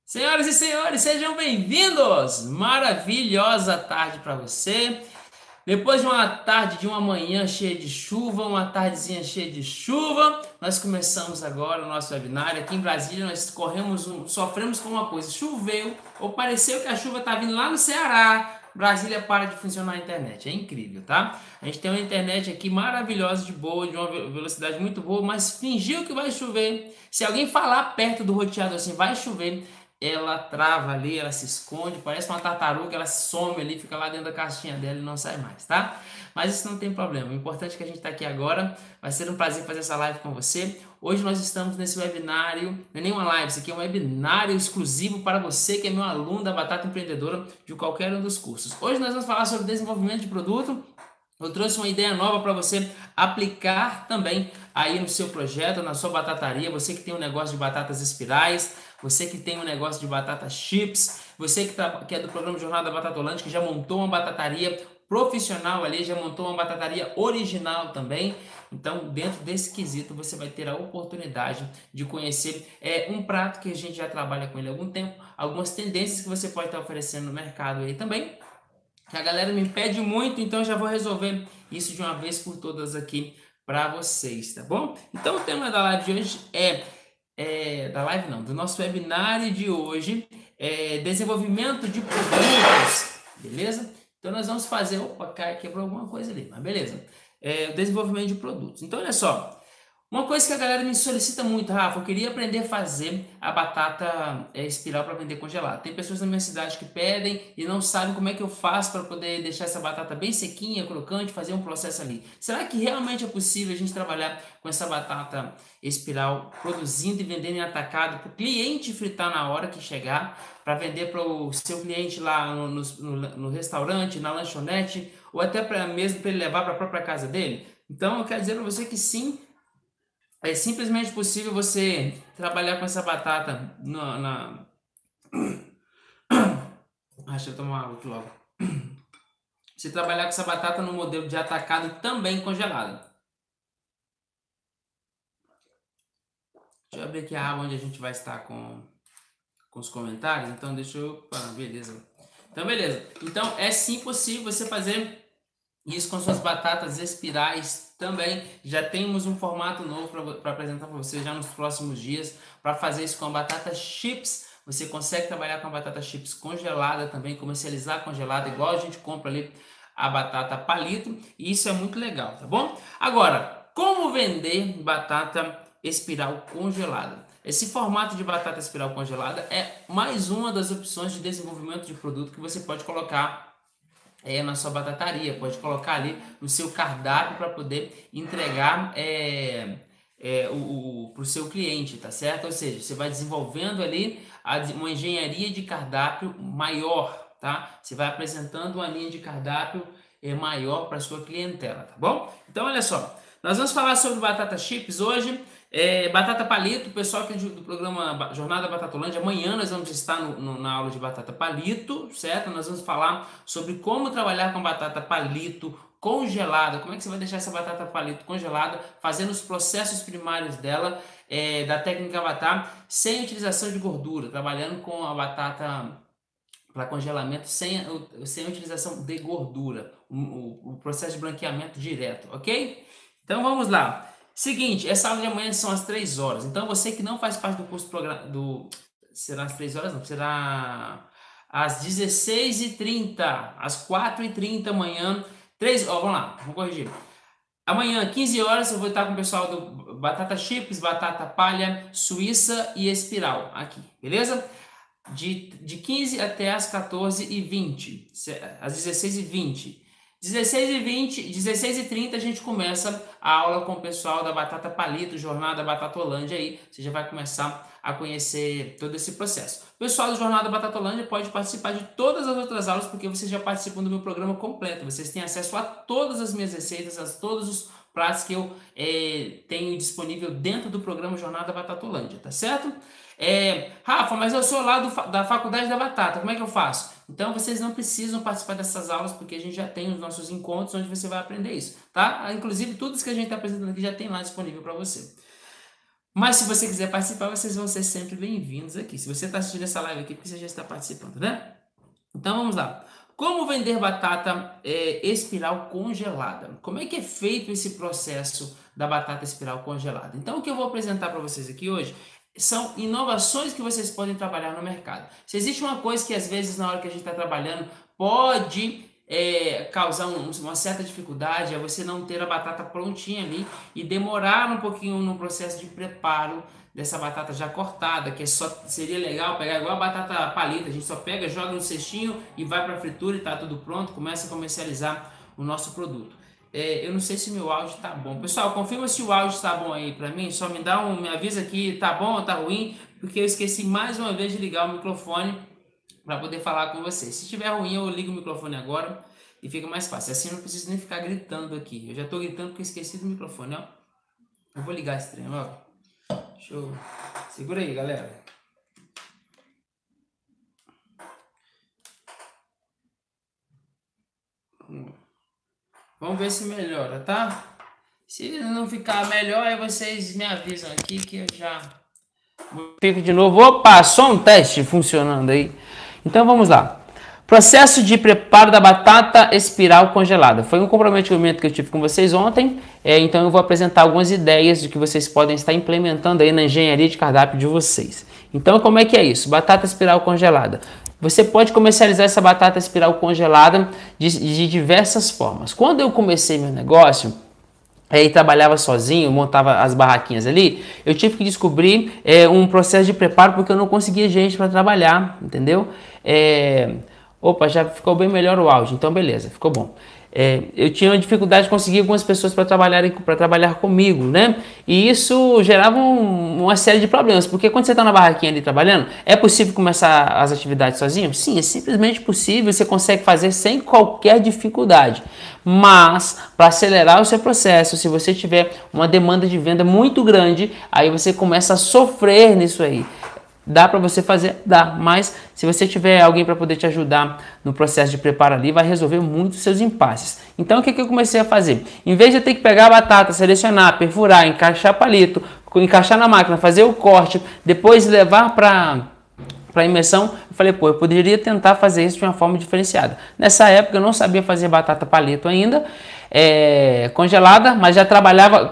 Senhoras e senhores, sejam bem-vindos! Maravilhosa tarde para você. Depois de uma tarde, de uma manhã cheia de chuva, uma tardezinha cheia de chuva, nós começamos agora o nosso webinário. Aqui em Brasília nós sofremos com uma coisa, choveu ou pareceu que a chuva está vindo lá no Ceará. Brasília para de funcionar a internet, é incrível, tá? A gente tem uma internet aqui maravilhosa, de boa, de uma velocidade muito boa, mas fingiu que vai chover. Se alguém falar perto do roteador assim, vai chover, ela trava ali, ela se esconde, parece uma tartaruga, ela some ali, fica lá dentro da caixinha dela e não sai mais, tá? Mas isso não tem problema, o importante é que a gente está aqui agora, vai ser um prazer fazer essa live com você. Hoje nós estamos nesse webinário, não é nenhuma live, isso aqui é um webinário exclusivo para você que é meu aluno da Batata Empreendedora de qualquer um dos cursos. Hoje nós vamos falar sobre desenvolvimento de produto. Eu trouxe uma ideia nova para você aplicar também aí no seu projeto, na sua batataria. Você que tem um negócio de batatas espirais, você que tem um negócio de batata chips, você que é do programa Jornada Batatolândia, que já montou uma batataria profissional ali, já montou uma batataria original também. Então, dentro desse quesito, você vai ter a oportunidade de conhecer um prato que a gente já trabalha com ele há algum tempo, algumas tendências que você pode estar oferecendo no mercado aí também, que a galera me pede muito, então eu já vou resolver isso de uma vez por todas aqui para vocês, tá bom? Então o tema da live de hoje da live não, do nosso webinário de hoje é desenvolvimento de produtos, beleza? Então nós vamos fazer, opa, quebrou alguma coisa ali, mas beleza, desenvolvimento de produtos. Então olha só, uma coisa que a galera me solicita muito, Rafa, eu queria aprender a fazer a batata espiral para vender congelada. Tem pessoas na minha cidade que pedem e não sabem como é que eu faço para poder deixar essa batata bem sequinha, crocante, fazer um processo ali. Será que realmente é possível a gente trabalhar com essa batata espiral, produzindo e vendendo em atacado para o cliente fritar na hora que chegar, para vender para o seu cliente lá no restaurante, na lanchonete, ou até mesmo para ele levar para a própria casa dele? Então eu quero dizer para você que sim, é simplesmente possível você trabalhar com essa batata deixa eu tomar água aqui logo. Você trabalhar com essa batata no modelo de atacado também congelada. Deixa eu abrir aqui a aba onde a gente vai estar com os comentários. Então deixa eu... beleza. Então beleza. Então é sim possível você fazer isso com suas batatas espirais também. Já temos um formato novo para apresentar para você já nos próximos dias, para fazer isso com a batata chips. Você consegue trabalhar com a batata chips congelada também, comercializar congelada, igual a gente compra ali a batata palito, e isso é muito legal, tá bom? Agora, como vender batata espiral congelada? Esse formato de batata espiral congelada é mais uma das opções de desenvolvimento de produto que você pode colocar na sua batataria, pode colocar ali no seu cardápio para poder entregar para o seu cliente, tá certo? Ou seja, você vai desenvolvendo ali uma engenharia de cardápio maior, tá? Você vai apresentando uma linha de cardápio maior para sua clientela, tá bom? Então, olha só, nós vamos falar sobre batata chips hoje. Batata palito, o pessoal aqui do programa Jornada Batatolândia, amanhã nós vamos estar na aula de batata palito, certo? Nós vamos falar sobre como trabalhar com batata palito congelada, como é que você vai deixar essa batata palito congelada, fazendo os processos primários dela, da técnica Avatar, sem utilização de gordura, trabalhando com a batata para congelamento sem a utilização de gordura, o processo de branqueamento direto, ok? Então vamos lá. Seguinte, essa aula de amanhã são às 3 horas. Então você que não faz parte do curso será às 3 horas, não, será às 16h30, às 4h30 amanhã. Vamos lá, vamos corrigir. Amanhã, 15 horas, eu vou estar com o pessoal do Batata Chips, Batata Palha, Suíça e Espiral aqui, beleza? De 15 até as 14h20, às 16h20. 16h20, 16h30 a gente começa a aula com o pessoal da Batata Palito, Jornada Batatolândia aí. Você já vai começar a conhecer todo esse processo. O pessoal do Jornada Batatolândia pode participar de todas as outras aulas, porque vocês já participam do meu programa completo. Vocês têm acesso a todas as minhas receitas, a todos os pratos que eu tenho disponível dentro do programa Jornada Batatolândia, tá certo? Rafa, mas eu sou lá da Faculdade da Batata, como é que eu faço? Então vocês não precisam participar dessas aulas, porque a gente já tem os nossos encontros onde você vai aprender isso, tá? Inclusive tudo isso que a gente está apresentando aqui já tem lá disponível para você. Mas se você quiser participar, vocês vão ser sempre bem-vindos aqui. Se você está assistindo essa live aqui, porque você já está participando, né? Então vamos lá. Como vender batata espiral congelada? Como é que é feito esse processo da batata espiral congelada? Então o que eu vou apresentar para vocês aqui hoje são inovações que vocês podem trabalhar no mercado. Se existe uma coisa que às vezes na hora que a gente está trabalhando pode causar uma certa dificuldade, é você não ter a batata prontinha ali e demorar um pouquinho no processo de preparo dessa batata já cortada, que seria legal pegar igual a batata palita, a gente só pega, joga no cestinho e vai para a fritura e tá tudo pronto, começa a comercializar o nosso produto. Eu não sei se meu áudio tá bom. Pessoal, confirma se o áudio tá bom aí para mim, só me avisa aqui, tá bom ou tá ruim, porque eu esqueci mais uma vez de ligar o microfone para poder falar com vocês. Se estiver ruim, eu ligo o microfone agora e fica mais fácil. Assim eu não preciso nem ficar gritando aqui. Eu já estou gritando porque eu esqueci do microfone, ó. Eu vou ligar esse trem, ó. Show. Segura aí, galera. Vamos ver se melhora, tá? Se não ficar melhor, aí vocês me avisam aqui que eu já fico de novo. Opa, só um teste funcionando aí. Então vamos lá. Processo de preparo da batata espiral congelada. Foi um comprometimento que eu tive com vocês ontem, então eu vou apresentar algumas ideias de que vocês podem estar implementando aí na engenharia de cardápio de vocês. Então como é que é isso? Batata espiral congelada. Você pode comercializar essa batata espiral congelada de diversas formas. Quando eu comecei meu negócio, e trabalhava sozinho, montava as barraquinhas ali, eu tive que descobrir um processo de preparo porque eu não conseguia gente para trabalhar, entendeu? Opa, já ficou bem melhor o áudio, então beleza, ficou bom. Eu tinha uma dificuldade de conseguir algumas pessoas para trabalhar comigo, né? E isso gerava uma série de problemas, porque quando você está na barraquinha ali trabalhando, é possível começar as atividades sozinho? Sim, é simplesmente possível, você consegue fazer sem qualquer dificuldade. Mas, para acelerar o seu processo, se você tiver uma demanda de venda muito grande, aí você começa a sofrer nisso aí. Dá para você fazer? Dá, mas se você tiver alguém para poder te ajudar no processo de preparo ali, vai resolver muito os seus impasses. Então o que eu comecei a fazer? Em vez de eu ter que pegar a batata, selecionar, perfurar, encaixar palito, encaixar na máquina, fazer o corte, depois levar para imersão, eu falei, pô, eu poderia tentar fazer isso de uma forma diferenciada. Nessa época eu não sabia fazer batata palito ainda, congelada, mas já trabalhava,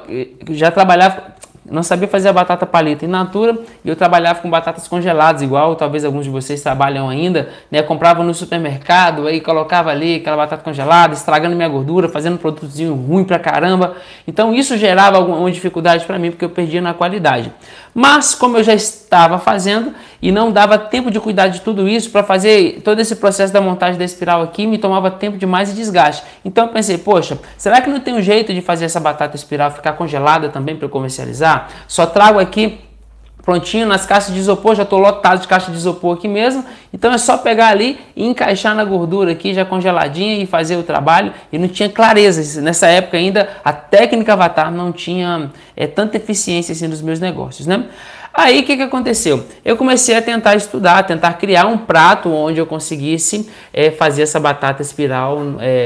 não sabia fazer a batata palito in natura e eu trabalhava com batatas congeladas, igual talvez alguns de vocês trabalham ainda, né? Comprava no supermercado, aí colocava ali aquela batata congelada, estragando minha gordura, fazendo um produtozinho ruim pra caramba. Então isso gerava alguma dificuldade para mim, porque eu perdia na qualidade. Mas como eu já estava fazendo e não dava tempo de cuidar de tudo isso, para fazer todo esse processo da montagem da espiral aqui, me tomava tempo demais e desgaste. Então eu pensei, poxa, será que não tem um jeito de fazer essa batata espiral ficar congelada também para eu comercializar? Só trago aqui prontinho nas caixas de isopor, já estou lotado de caixa de isopor aqui mesmo, então é só pegar ali e encaixar na gordura aqui já congeladinha e fazer o trabalho. E não tinha clareza, nessa época ainda a técnica Avatar não tinha tanta eficiência assim nos meus negócios, né? Aí o que aconteceu? Eu comecei a tentar estudar, tentar criar um prato onde eu conseguisse fazer essa batata espiral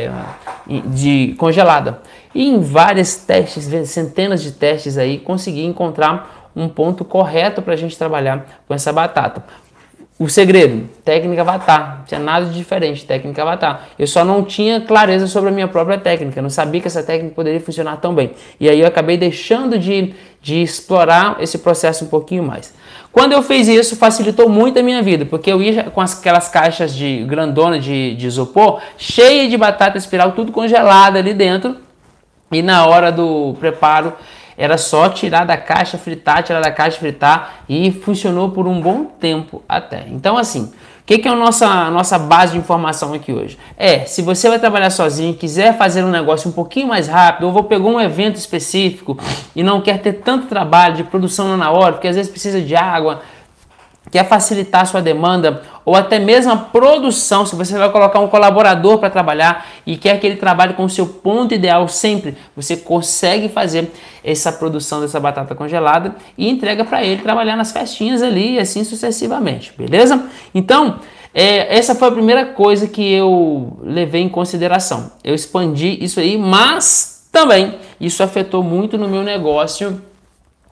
de congelada. E em vários testes, centenas de testes aí, consegui encontrar um ponto correto para a gente trabalhar com essa batata. O segredo, técnica Avatar, não tinha nada de diferente, técnica Avatar. Eu só não tinha clareza sobre a minha própria técnica, não sabia que essa técnica poderia funcionar tão bem. E aí eu acabei deixando de explorar esse processo um pouquinho mais. Quando eu fiz isso, facilitou muito a minha vida, porque eu ia com aquelas caixas de grandona de isopor, cheia de batata espiral, tudo congelada ali dentro, e na hora do preparo, era só tirar da caixa, fritar, e funcionou por um bom tempo até. Então assim, o que é a nossa base de informação aqui hoje? Se você vai trabalhar sozinho, quiser fazer um negócio um pouquinho mais rápido, ou vou pegar um evento específico e não quer ter tanto trabalho de produção na hora, porque às vezes precisa de água, quer facilitar a sua demanda, ou até mesmo a produção, se você vai colocar um colaborador para trabalhar e quer que ele trabalhe com o seu ponto ideal sempre, você consegue fazer essa produção dessa batata congelada e entrega para ele trabalhar nas festinhas ali e assim sucessivamente, beleza? Então, essa foi a primeira coisa que eu levei em consideração. Eu expandi isso aí, mas também isso afetou muito no meu negócio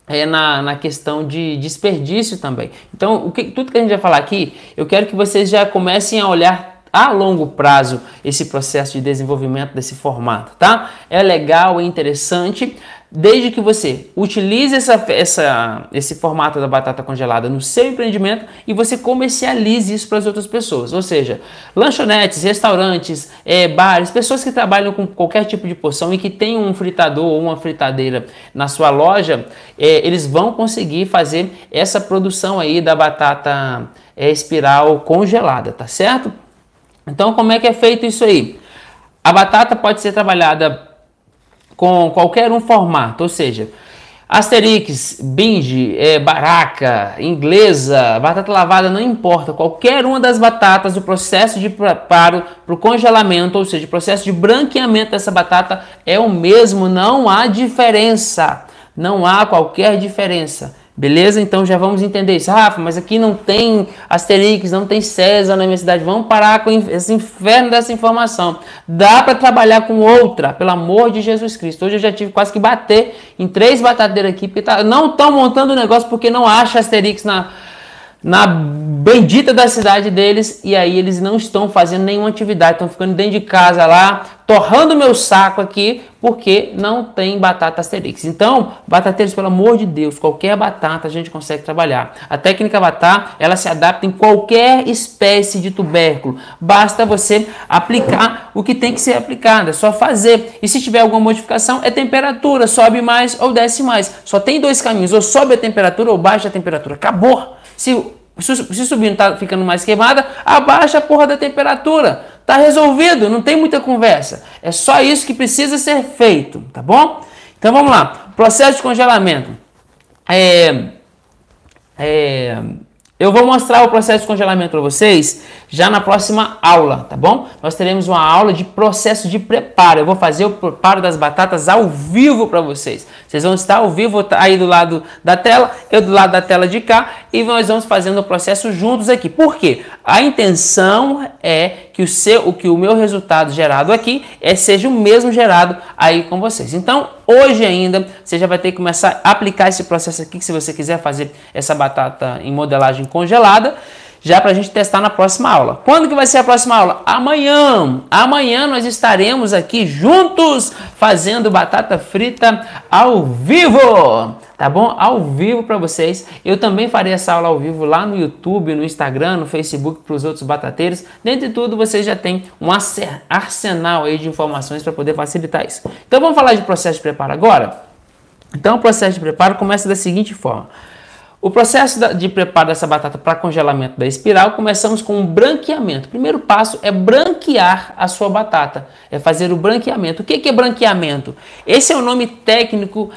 na questão de desperdício também. Então, tudo que a gente vai falar aqui, eu quero que vocês já comecem a olhar a longo prazo esse processo de desenvolvimento desse formato, tá? É legal, é interessante, desde que você utilize esse formato da batata congelada no seu empreendimento e você comercialize isso para as outras pessoas, ou seja, lanchonetes, restaurantes, bares, pessoas que trabalham com qualquer tipo de porção e que tem um fritador ou uma fritadeira na sua loja, eles vão conseguir fazer essa produção aí da batata espiral congelada, tá certo? Então, como é que é feito isso aí? A batata pode ser trabalhada com qualquer formato, ou seja, Asterix, Binge, Baraka, Inglesa, batata lavada, não importa. Qualquer uma das batatas, o processo de preparo para o congelamento, ou seja, o processo de branqueamento dessa batata é o mesmo, não há diferença. Não há qualquer diferença. Beleza? Então já vamos entender isso. Rafa, mas aqui não tem Asterix, não tem César na minha cidade. Vamos parar com esse inferno dessa informação. Dá para trabalhar com outra, pelo amor de Jesus Cristo. Hoje eu já tive quase que bater em 3 batateiras aqui, porque não estão montando o negócio porque não acha Asterix na bendita da cidade deles, e aí eles não estão fazendo nenhuma atividade, estão ficando dentro de casa lá, torrando meu saco aqui, porque não tem batata Asterix. Então, batateiros, pelo amor de Deus, qualquer batata a gente consegue trabalhar. A técnica Batá, ela se adapta em qualquer espécie de tubérculo. Basta você aplicar o que tem que ser aplicado, é só fazer. E se tiver alguma modificação, é temperatura, sobe mais ou desce mais. Só tem 2 caminhos, ou sobe a temperatura ou baixa a temperatura. Acabou! Se subir tá ficando mais queimada, abaixa a porra da temperatura. Tá resolvido, não tem muita conversa. É só isso que precisa ser feito, tá bom? Então vamos lá. Processo de congelamento. Eu vou mostrar o processo de congelamento para vocês já na próxima aula, tá bom? Nós teremos uma aula de processo de preparo. Eu vou fazer o preparo das batatas ao vivo para vocês. Vocês vão estar ao vivo aí do lado da tela, eu do lado da tela de cá, e nós vamos fazendo o processo juntos aqui. Por quê? A intenção é que o meu resultado gerado aqui seja o mesmo gerado aí com vocês. Então, hoje ainda, você já vai ter que começar a aplicar esse processo aqui, se você quiser fazer essa batata em modelagem congelada, já para a gente testar na próxima aula. Quando que vai ser a próxima aula? Amanhã! Amanhã nós estaremos aqui juntos fazendo batata frita ao vivo! Tá bom? Ao vivo para vocês. Eu também farei essa aula ao vivo lá no YouTube, no Instagram, no Facebook para os outros batateiros. Dentro de tudo, vocês já têm um arsenal aí de informações para poder facilitar isso. Então vamos falar de processo de preparo agora? Então o processo de preparo começa da seguinte forma. O processo de preparo dessa batata para congelamento da espiral, começamos com um branqueamento. O primeiro passo é branquear a sua batata, é fazer o branqueamento. O que é branqueamento? Esse é o nome técnico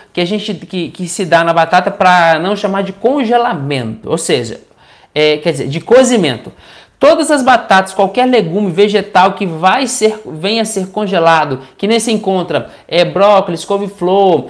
que se dá na batata para não chamar de congelamento, ou seja, quer dizer, de cozimento. Todas as batatas, qualquer legume vegetal que venha a ser congelado, que nem se encontra brócolis, couve-flor,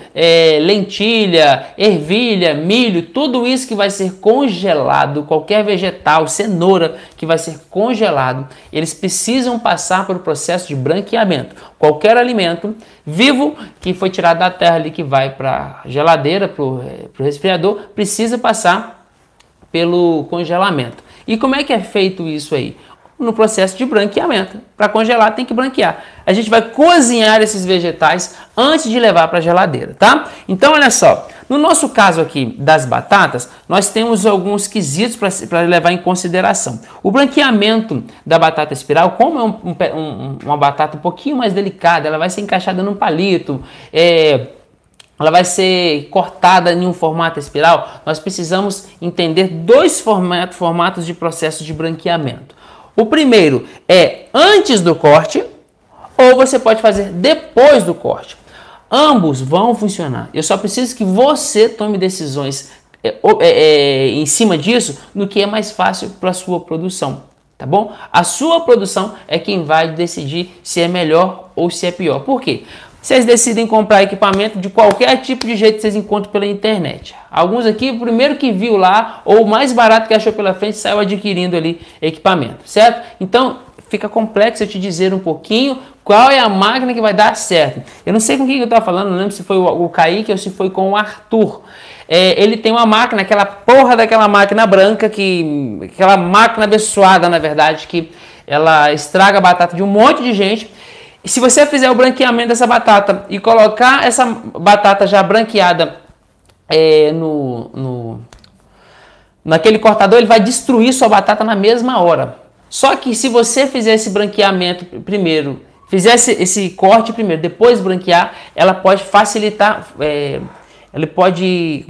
lentilha, ervilha, milho, tudo isso que vai ser congelado, qualquer vegetal, cenoura que vai ser congelado, eles precisam passar por o processo de branqueamento. Qualquer alimento vivo que foi tirado da terra ali, que vai para a geladeira, para o resfriador, precisa passar pelo congelamento. E como é que é feito isso aí? No processo de branqueamento. Para congelar tem que branquear. A gente vai cozinhar esses vegetais antes de levar para a geladeira, tá? Então olha só, no nosso caso aqui das batatas, nós temos alguns quesitos para levar em consideração. O branqueamento da batata espiral, como é uma batata um pouquinho mais delicada, ela vai ser encaixada num palito, ela vai ser cortada em um formato espiral, nós precisamos entender 2 formatos de processo de branqueamento. O primeiro é antes do corte, ou você pode fazer depois do corte. Ambos vão funcionar. Eu só preciso que você tome decisões em cima disso, no que é mais fácil para a sua produção. Tá bom? A sua produção é quem vai decidir se é melhor ou se é pior. Por quê? Vocês decidem comprar equipamento de qualquer tipo de jeito que vocês encontram pela internet. Alguns aqui, o primeiro que viu lá, ou o mais barato que achou pela frente, saiu adquirindo ali equipamento, certo? Então, fica complexo eu te dizer um pouquinho qual é a máquina que vai dar certo. Eu não sei com quem eu estava falando, não lembro se foi o Kaique ou se foi com o Arthur. Ele tem uma máquina, aquela porra daquela máquina branca, aquela máquina abençoada, na verdade, que ela estraga a batata de um monte de gente. E se você fizer o branqueamento dessa batata e colocar essa batata já branqueada naquele cortador, ele vai destruir sua batata na mesma hora. Só que se você fizer esse branqueamento primeiro, fizer esse corte primeiro, depois branquear, ela pode facilitar, ela pode,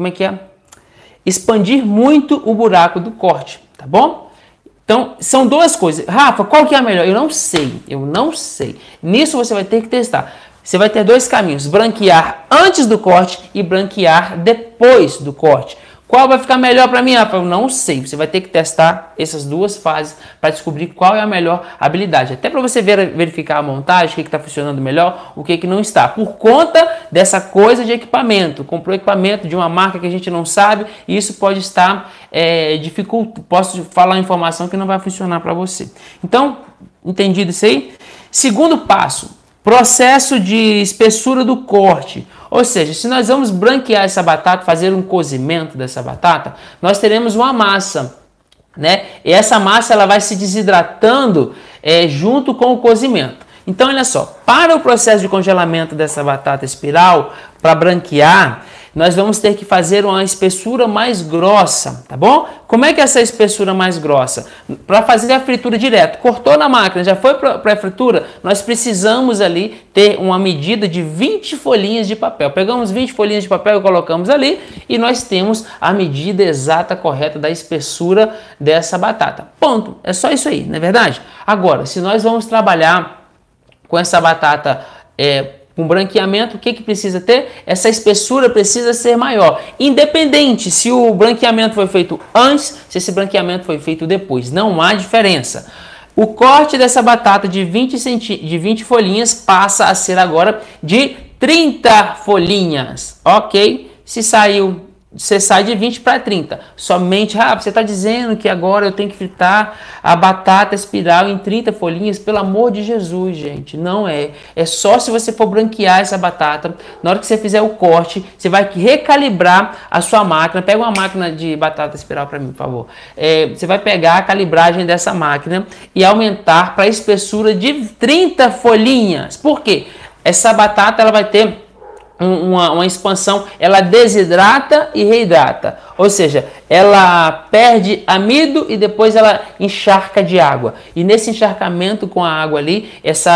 expandir muito o buraco do corte, tá bom? Então, são duas coisas. Rafa, qual que é a melhor? Eu não sei. Nisso você vai ter que testar. Você vai ter dois caminhos, branquear antes do corte e branquear depois do corte. Qual vai ficar melhor para mim, Rafa? Eu não sei. Você vai ter que testar essas duas fases para descobrir qual é a melhor habilidade. Até para você verificar a montagem, o que está funcionando melhor, o que não está. Por conta dessa coisa de equipamento. Comprou equipamento de uma marca que a gente não sabe e isso pode estar dificultando. Posso falar informação que não vai funcionar para você. Então, entendido isso aí? Segundo passo, processo de espessura do corte. Ou seja, se nós vamos branquear essa batata, fazer um cozimento dessa batata, nós teremos uma massa, né? E essa massa ela vai se desidratando junto com o cozimento. Então, olha só, para o processo de congelamento dessa batata espiral, para branquear, nós vamos ter que fazer uma espessura mais grossa, tá bom? Como é que é essa espessura mais grossa? Para fazer a fritura direto, cortou na máquina, já foi para a fritura, nós precisamos ali ter uma medida de 20 folhinhas de papel. Pegamos 20 folhinhas de papel e colocamos ali e nós temos a medida exata, correta da espessura dessa batata. Ponto. É só isso aí, não é verdade? Agora, se nós vamos trabalhar com essa batata com branqueamento, o que precisa ter? Essa espessura precisa ser maior. Independente se o branqueamento foi feito antes, se esse branqueamento foi feito depois. Não há diferença. O corte dessa batata de 20 folhinhas passa a ser agora de 30 folhinhas. Ok? Se saiu... Você sai de 20 para 30. Somente, você está dizendo que agora eu tenho que fritar a batata espiral em 30 folhinhas? Pelo amor de Jesus, gente. Não é. É só se você for branquear essa batata. Na hora que você fizer o corte, você vai recalibrar a sua máquina. Pega uma máquina de batata espiral para mim, por favor. Você vai pegar a calibragem dessa máquina e aumentar para a espessura de 30 folhinhas. Por quê? Essa batata ela vai ter uma expansão, ela desidrata e reidrata, ou seja, ela perde amido e depois ela encharca de água, e nesse encharcamento com a água ali,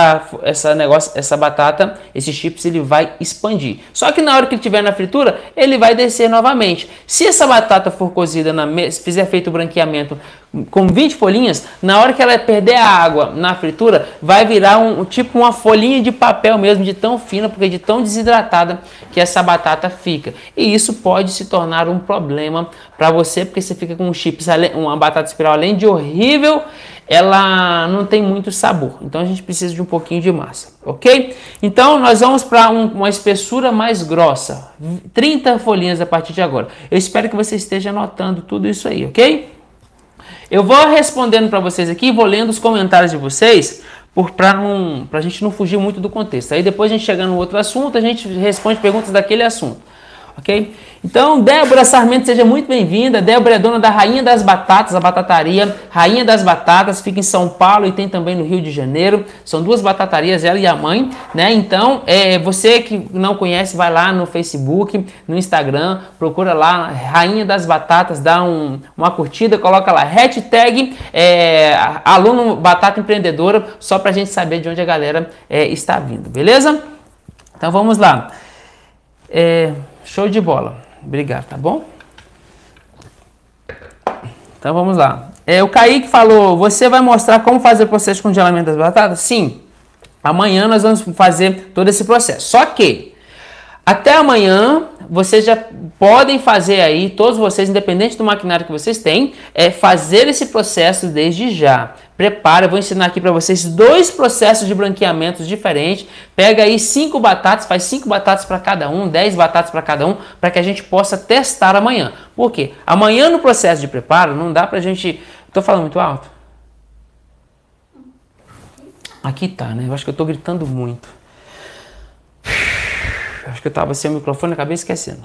essa batata, esse chips, ele vai expandir, só que na hora que ele estiver na fritura, ele vai descer novamente. Se essa batata for cozida, fizer feito o branqueamento com 20 folhinhas, na hora que ela perder a água na fritura, vai virar tipo uma folhinha de papel mesmo, de tão fina, porque de tão desidratada que essa batata fica. E isso pode se tornar um problema para você, porque você fica com um chips, uma batata espiral, além de horrível, ela não tem muito sabor. Então a gente precisa de um pouquinho de massa, ok? Então nós vamos para uma espessura mais grossa, 30 folhinhas a partir de agora. Eu espero que você esteja anotando tudo isso aí, ok? Eu vou respondendo para vocês aqui, vou lendo os comentários de vocês, para a gente não fugir muito do contexto. Aí depois a gente chega no outro assunto, a gente responde perguntas daquele assunto, ok? Então, Débora Sarmento, seja muito bem-vinda. Débora é dona da Rainha das Batatas, a batataria Rainha das Batatas, fica em São Paulo e tem também no Rio de Janeiro. São duas batatarias, ela e a mãe, né? Então, você que não conhece, vai lá no Facebook, no Instagram, procura lá Rainha das Batatas, dá uma curtida, coloca lá hashtag aluno batata empreendedora, só pra gente saber de onde a galera está vindo, beleza? Então, vamos lá. Show de bola. Obrigado, tá bom? Então vamos lá. O Kaique falou, você vai mostrar como fazer o processo de congelamento das batatas? Sim. Amanhã nós vamos fazer todo esse processo. Só que, até amanhã, vocês já podem fazer aí, todos vocês, independente do maquinário que vocês têm, fazer esse processo desde já. Prepara, eu vou ensinar aqui para vocês 2 processos de branqueamentos diferentes. Pega aí 5 batatas, faz 5 batatas para cada um, 10 batatas para cada um, para que a gente possa testar amanhã. Por quê? Amanhã no processo de preparo não dá para a gente... Estou falando muito alto? Aqui tá, né? Eu acho que eu tô gritando muito. Eu acho que eu tava sem o microfone, acabei esquecendo.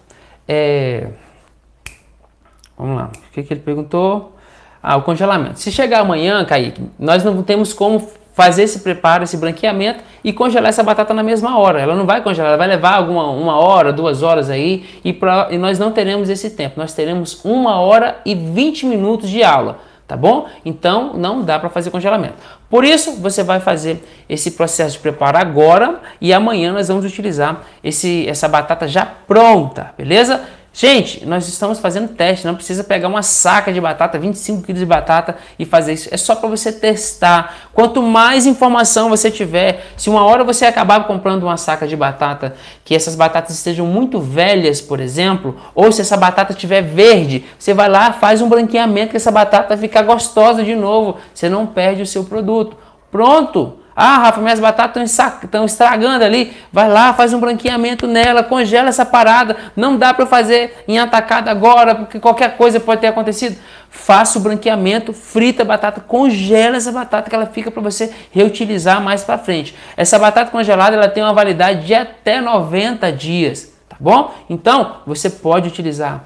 Vamos lá. O que ele perguntou? O congelamento. Se chegar amanhã, Kaique, nós não temos como fazer esse preparo, esse branqueamento e congelar essa batata na mesma hora. Ela não vai congelar, ela vai levar uma hora, 2 horas aí e nós não teremos esse tempo. Nós teremos 1 hora e 20 minutos de aula, tá bom? Então não dá para fazer congelamento. Por isso você vai fazer esse processo de preparo agora e amanhã nós vamos utilizar essa batata já pronta, beleza? Gente, nós estamos fazendo teste, não precisa pegar uma saca de batata, 25 kg de batata e fazer isso. É só para você testar. Quanto mais informação você tiver, se uma hora você acabar comprando uma saca de batata, que essas batatas estejam muito velhas, por exemplo, ou se essa batata estiver verde, você vai lá, faz um branqueamento que essa batata vai ficar gostosa de novo. Você não perde o seu produto. Pronto! Rafa, minhas batatas estão estragando ali. Vai lá, faz um branqueamento nela, congela essa parada. Não dá para fazer em atacado agora, porque qualquer coisa pode ter acontecido. Faça o branqueamento, frita a batata, congela essa batata que ela fica para você reutilizar mais para frente. Essa batata congelada ela tem uma validade de até 90 dias, tá bom? Então, você pode utilizar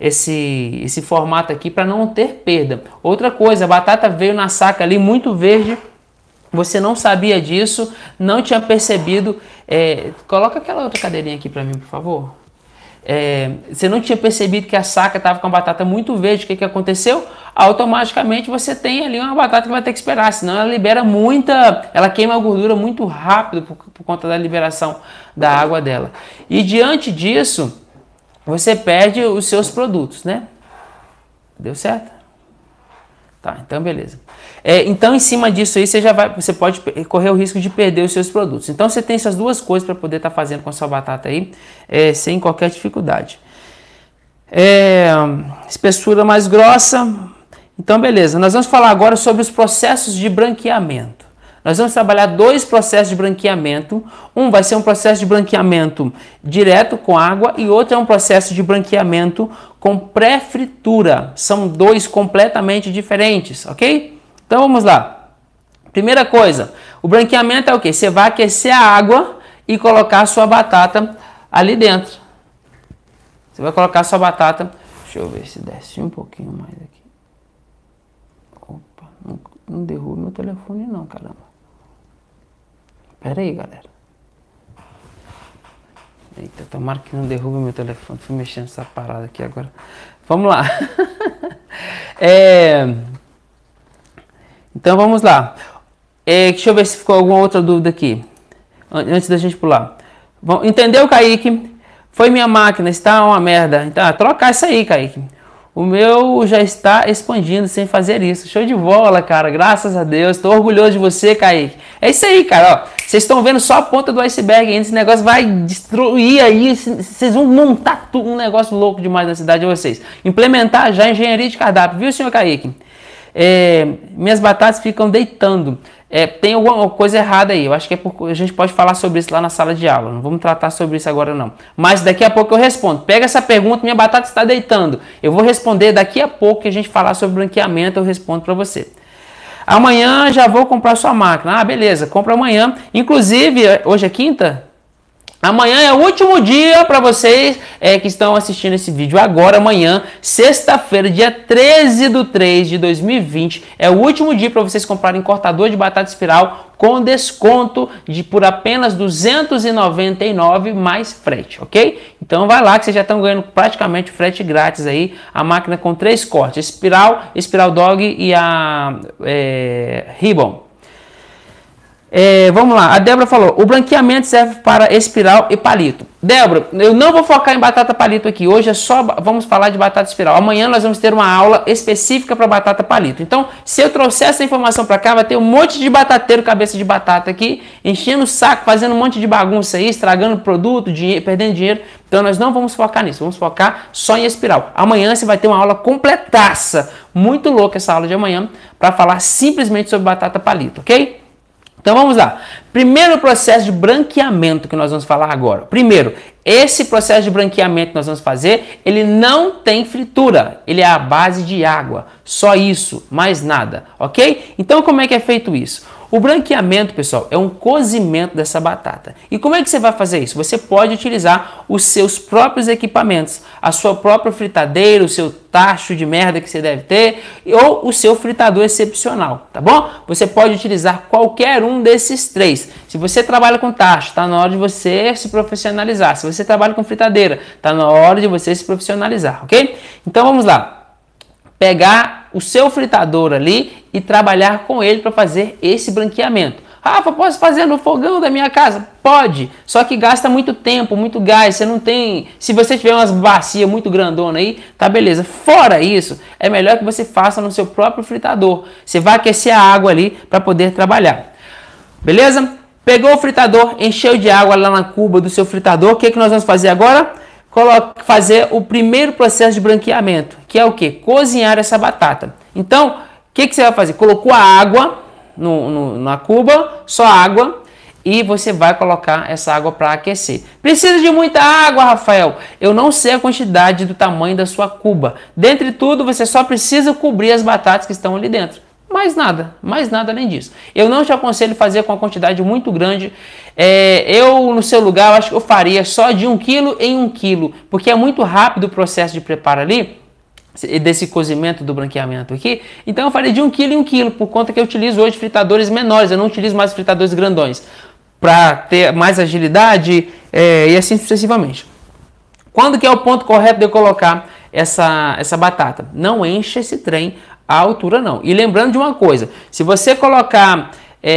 esse formato aqui para não ter perda. Outra coisa, a batata veio na saca ali muito verde. Você não sabia disso, não tinha percebido. Coloca aquela outra cadeirinha aqui para mim, por favor. Você não tinha percebido que a saca estava com a batata muito verde. O que aconteceu? Automaticamente você tem ali uma batata que vai ter que esperar, senão ela libera ela queima a gordura muito rápido por conta da liberação da água dela. E diante disso, você perde os seus produtos, né? Deu certo? Tá, então beleza. Então, em cima disso aí, você pode correr o risco de perder os seus produtos. Então, você tem essas duas coisas para poder estar fazendo com a sua batata aí, sem qualquer dificuldade. Espessura mais grossa. Então, beleza. Nós vamos falar agora sobre os processos de branqueamento. Nós vamos trabalhar 2 processos de branqueamento. Um vai ser um processo de branqueamento direto com água e outro é um processo de branqueamento com pré-fritura. São 2 completamente diferentes, ok? Então vamos lá. Primeira coisa, o branqueamento é o quê? Você vai aquecer a água e colocar a sua batata ali dentro. Você vai colocar a sua batata. Deixa eu ver se desce um pouquinho mais aqui. Opa, não derruba meu telefone não, caramba. Pera aí, galera. Eita, tomara que não derruba meu telefone. Fui mexendo nessa parada aqui agora. Vamos lá. Então vamos lá. Deixa eu ver se ficou alguma outra dúvida aqui. Antes da gente pular. Entendeu, Kaique? Foi minha máquina, está uma merda. Então, trocar isso aí, Kaique. O meu já está expandindo sem fazer isso. Show de bola, cara. Graças a Deus. Estou orgulhoso de você, Kaique. É isso aí, cara. Ó, vocês estão vendo só a ponta do iceberg ainda. Esse negócio vai destruir aí. Vocês vão montar um negócio louco demais na cidade de vocês. Implementar já a engenharia de cardápio. Viu, senhor Kaique? Minhas batatas ficam deitando. Tem alguma coisa errada aí. Eu acho que a gente pode falar sobre isso lá na sala de aula. Não vamos tratar sobre isso agora não. Mas daqui a pouco eu respondo. Pega essa pergunta, minha batata está deitando. Eu vou responder daqui a pouco que a gente falar sobre branqueamento, eu respondo para você. Amanhã já vou comprar sua máquina. Beleza, compra amanhã. Inclusive, hoje é quinta? Amanhã é o último dia para vocês que estão assistindo esse vídeo agora. Amanhã, sexta-feira, dia 13/3/2020, é o último dia para vocês comprarem cortador de batata espiral com desconto por apenas R$ 299 mais frete, ok? Então vai lá que vocês já estão ganhando praticamente frete grátis aí. A máquina com 3 cortes, espiral dog e a ribbon. Vamos lá, a Débora falou, o branqueamento serve para espiral e palito. Débora, eu não vou focar em batata palito aqui, hoje vamos falar de batata espiral. Amanhã nós vamos ter uma aula específica para batata palito. Então, se eu trouxer essa informação para cá, vai ter um monte de batateiro cabeça de batata aqui, enchendo o saco, fazendo um monte de bagunça aí, estragando produto, perdendo dinheiro. Então, nós não vamos focar nisso, vamos focar só em espiral. Amanhã você vai ter uma aula completaça, muito louca essa aula de amanhã, para falar simplesmente sobre batata palito, ok? Então vamos lá. Primeiro processo de branqueamento que nós vamos falar agora. Primeiro, esse processo de branqueamento que nós vamos fazer, ele não tem fritura. Ele é à base de água. Só isso, mais nada, ok? Então como é que é feito isso? O branqueamento, pessoal, é um cozimento dessa batata. E como é que você vai fazer isso? Você pode utilizar os seus próprios equipamentos, a sua própria fritadeira, o seu tacho de merda que você deve ter, ou o seu fritador excepcional, tá bom? Você pode utilizar qualquer um desses três. Se você trabalha com tacho, está na hora de você se profissionalizar. Se você trabalha com fritadeira, está na hora de você se profissionalizar, ok? Então vamos lá. Pegar o seu fritador ali e trabalhar com ele para fazer esse branqueamento. Rafa, posso fazer no fogão da minha casa? Pode, só que gasta muito tempo, muito gás, você não tem... Se você tiver umas bacias muito grandona aí, tá beleza. Fora isso, é melhor que você faça no seu próprio fritador. Você vai aquecer a água ali para poder trabalhar. Beleza? Pegou o fritador, encheu de água lá na cuba do seu fritador. O que nós vamos fazer agora? Fazer o primeiro processo de branqueamento, que é o que? Cozinhar essa batata. Então, o que você vai fazer? Colocou a água na cuba, só água, e você vai colocar essa água para aquecer. Precisa de muita água, Rafael? Eu não sei a quantidade do tamanho da sua cuba. Dentre tudo, você só precisa cobrir as batatas que estão ali dentro. Mais nada além disso. Eu não te aconselho fazer com uma quantidade muito grande. Eu, no seu lugar, eu acho que eu faria só de 1 kg em 1 kg, porque é muito rápido o processo de preparo ali, desse cozimento do branqueamento aqui. Então eu faria de 1 kg em 1 kg, por conta que eu utilizo hoje fritadores menores, eu não utilizo mais fritadores grandões, para ter mais agilidade e assim sucessivamente. Quando que é o ponto correto de eu colocar essa batata? Não encha esse trem à altura não. E lembrando de uma coisa, se você colocar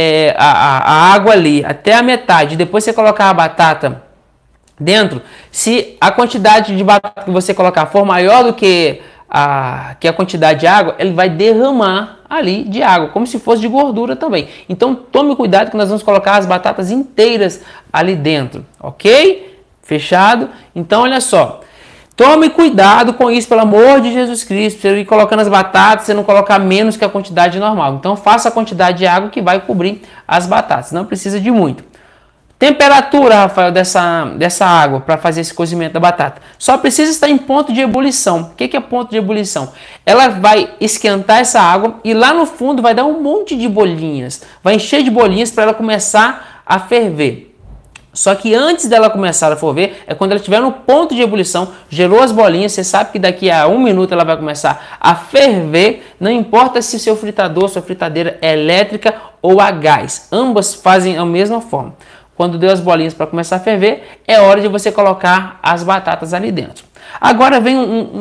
a água ali até a metade, depois você colocar a batata dentro, se a quantidade de batata que você colocar for maior do que a quantidade de água, ele vai derramar ali de água, como se fosse de gordura também. Então tome cuidado que nós vamos colocar as batatas inteiras ali dentro, ok? Fechado? Então olha só, tome cuidado com isso, pelo amor de Jesus Cristo. Você ir colocando as batatas, você não colocar menos que a quantidade normal. Então faça a quantidade de água que vai cobrir as batatas, não precisa de muito. Temperatura, Rafael, dessa água para fazer esse cozimento da batata. Só precisa estar em ponto de ebulição. O que é ponto de ebulição? Ela vai esquentar essa água e lá no fundo vai dar um monte de bolinhas. Vai encher de bolinhas para ela começar a ferver. Só que antes dela começar a ferver, é quando ela estiver no ponto de ebulição, gerou as bolinhas, você sabe que daqui a 1 minuto ela vai começar a ferver, não importa se seu fritador, sua fritadeira é elétrica ou a gás, ambas fazem a mesma forma. Quando deu as bolinhas para começar a ferver, é hora de você colocar as batatas ali dentro. Agora vem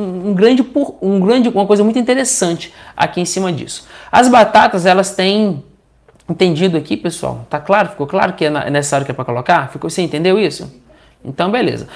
uma coisa muito interessante aqui em cima disso. As batatas, elas têm... Entendido aqui, pessoal? Tá claro? Ficou claro que é necessário que é para colocar? Você entendeu isso? Então, beleza.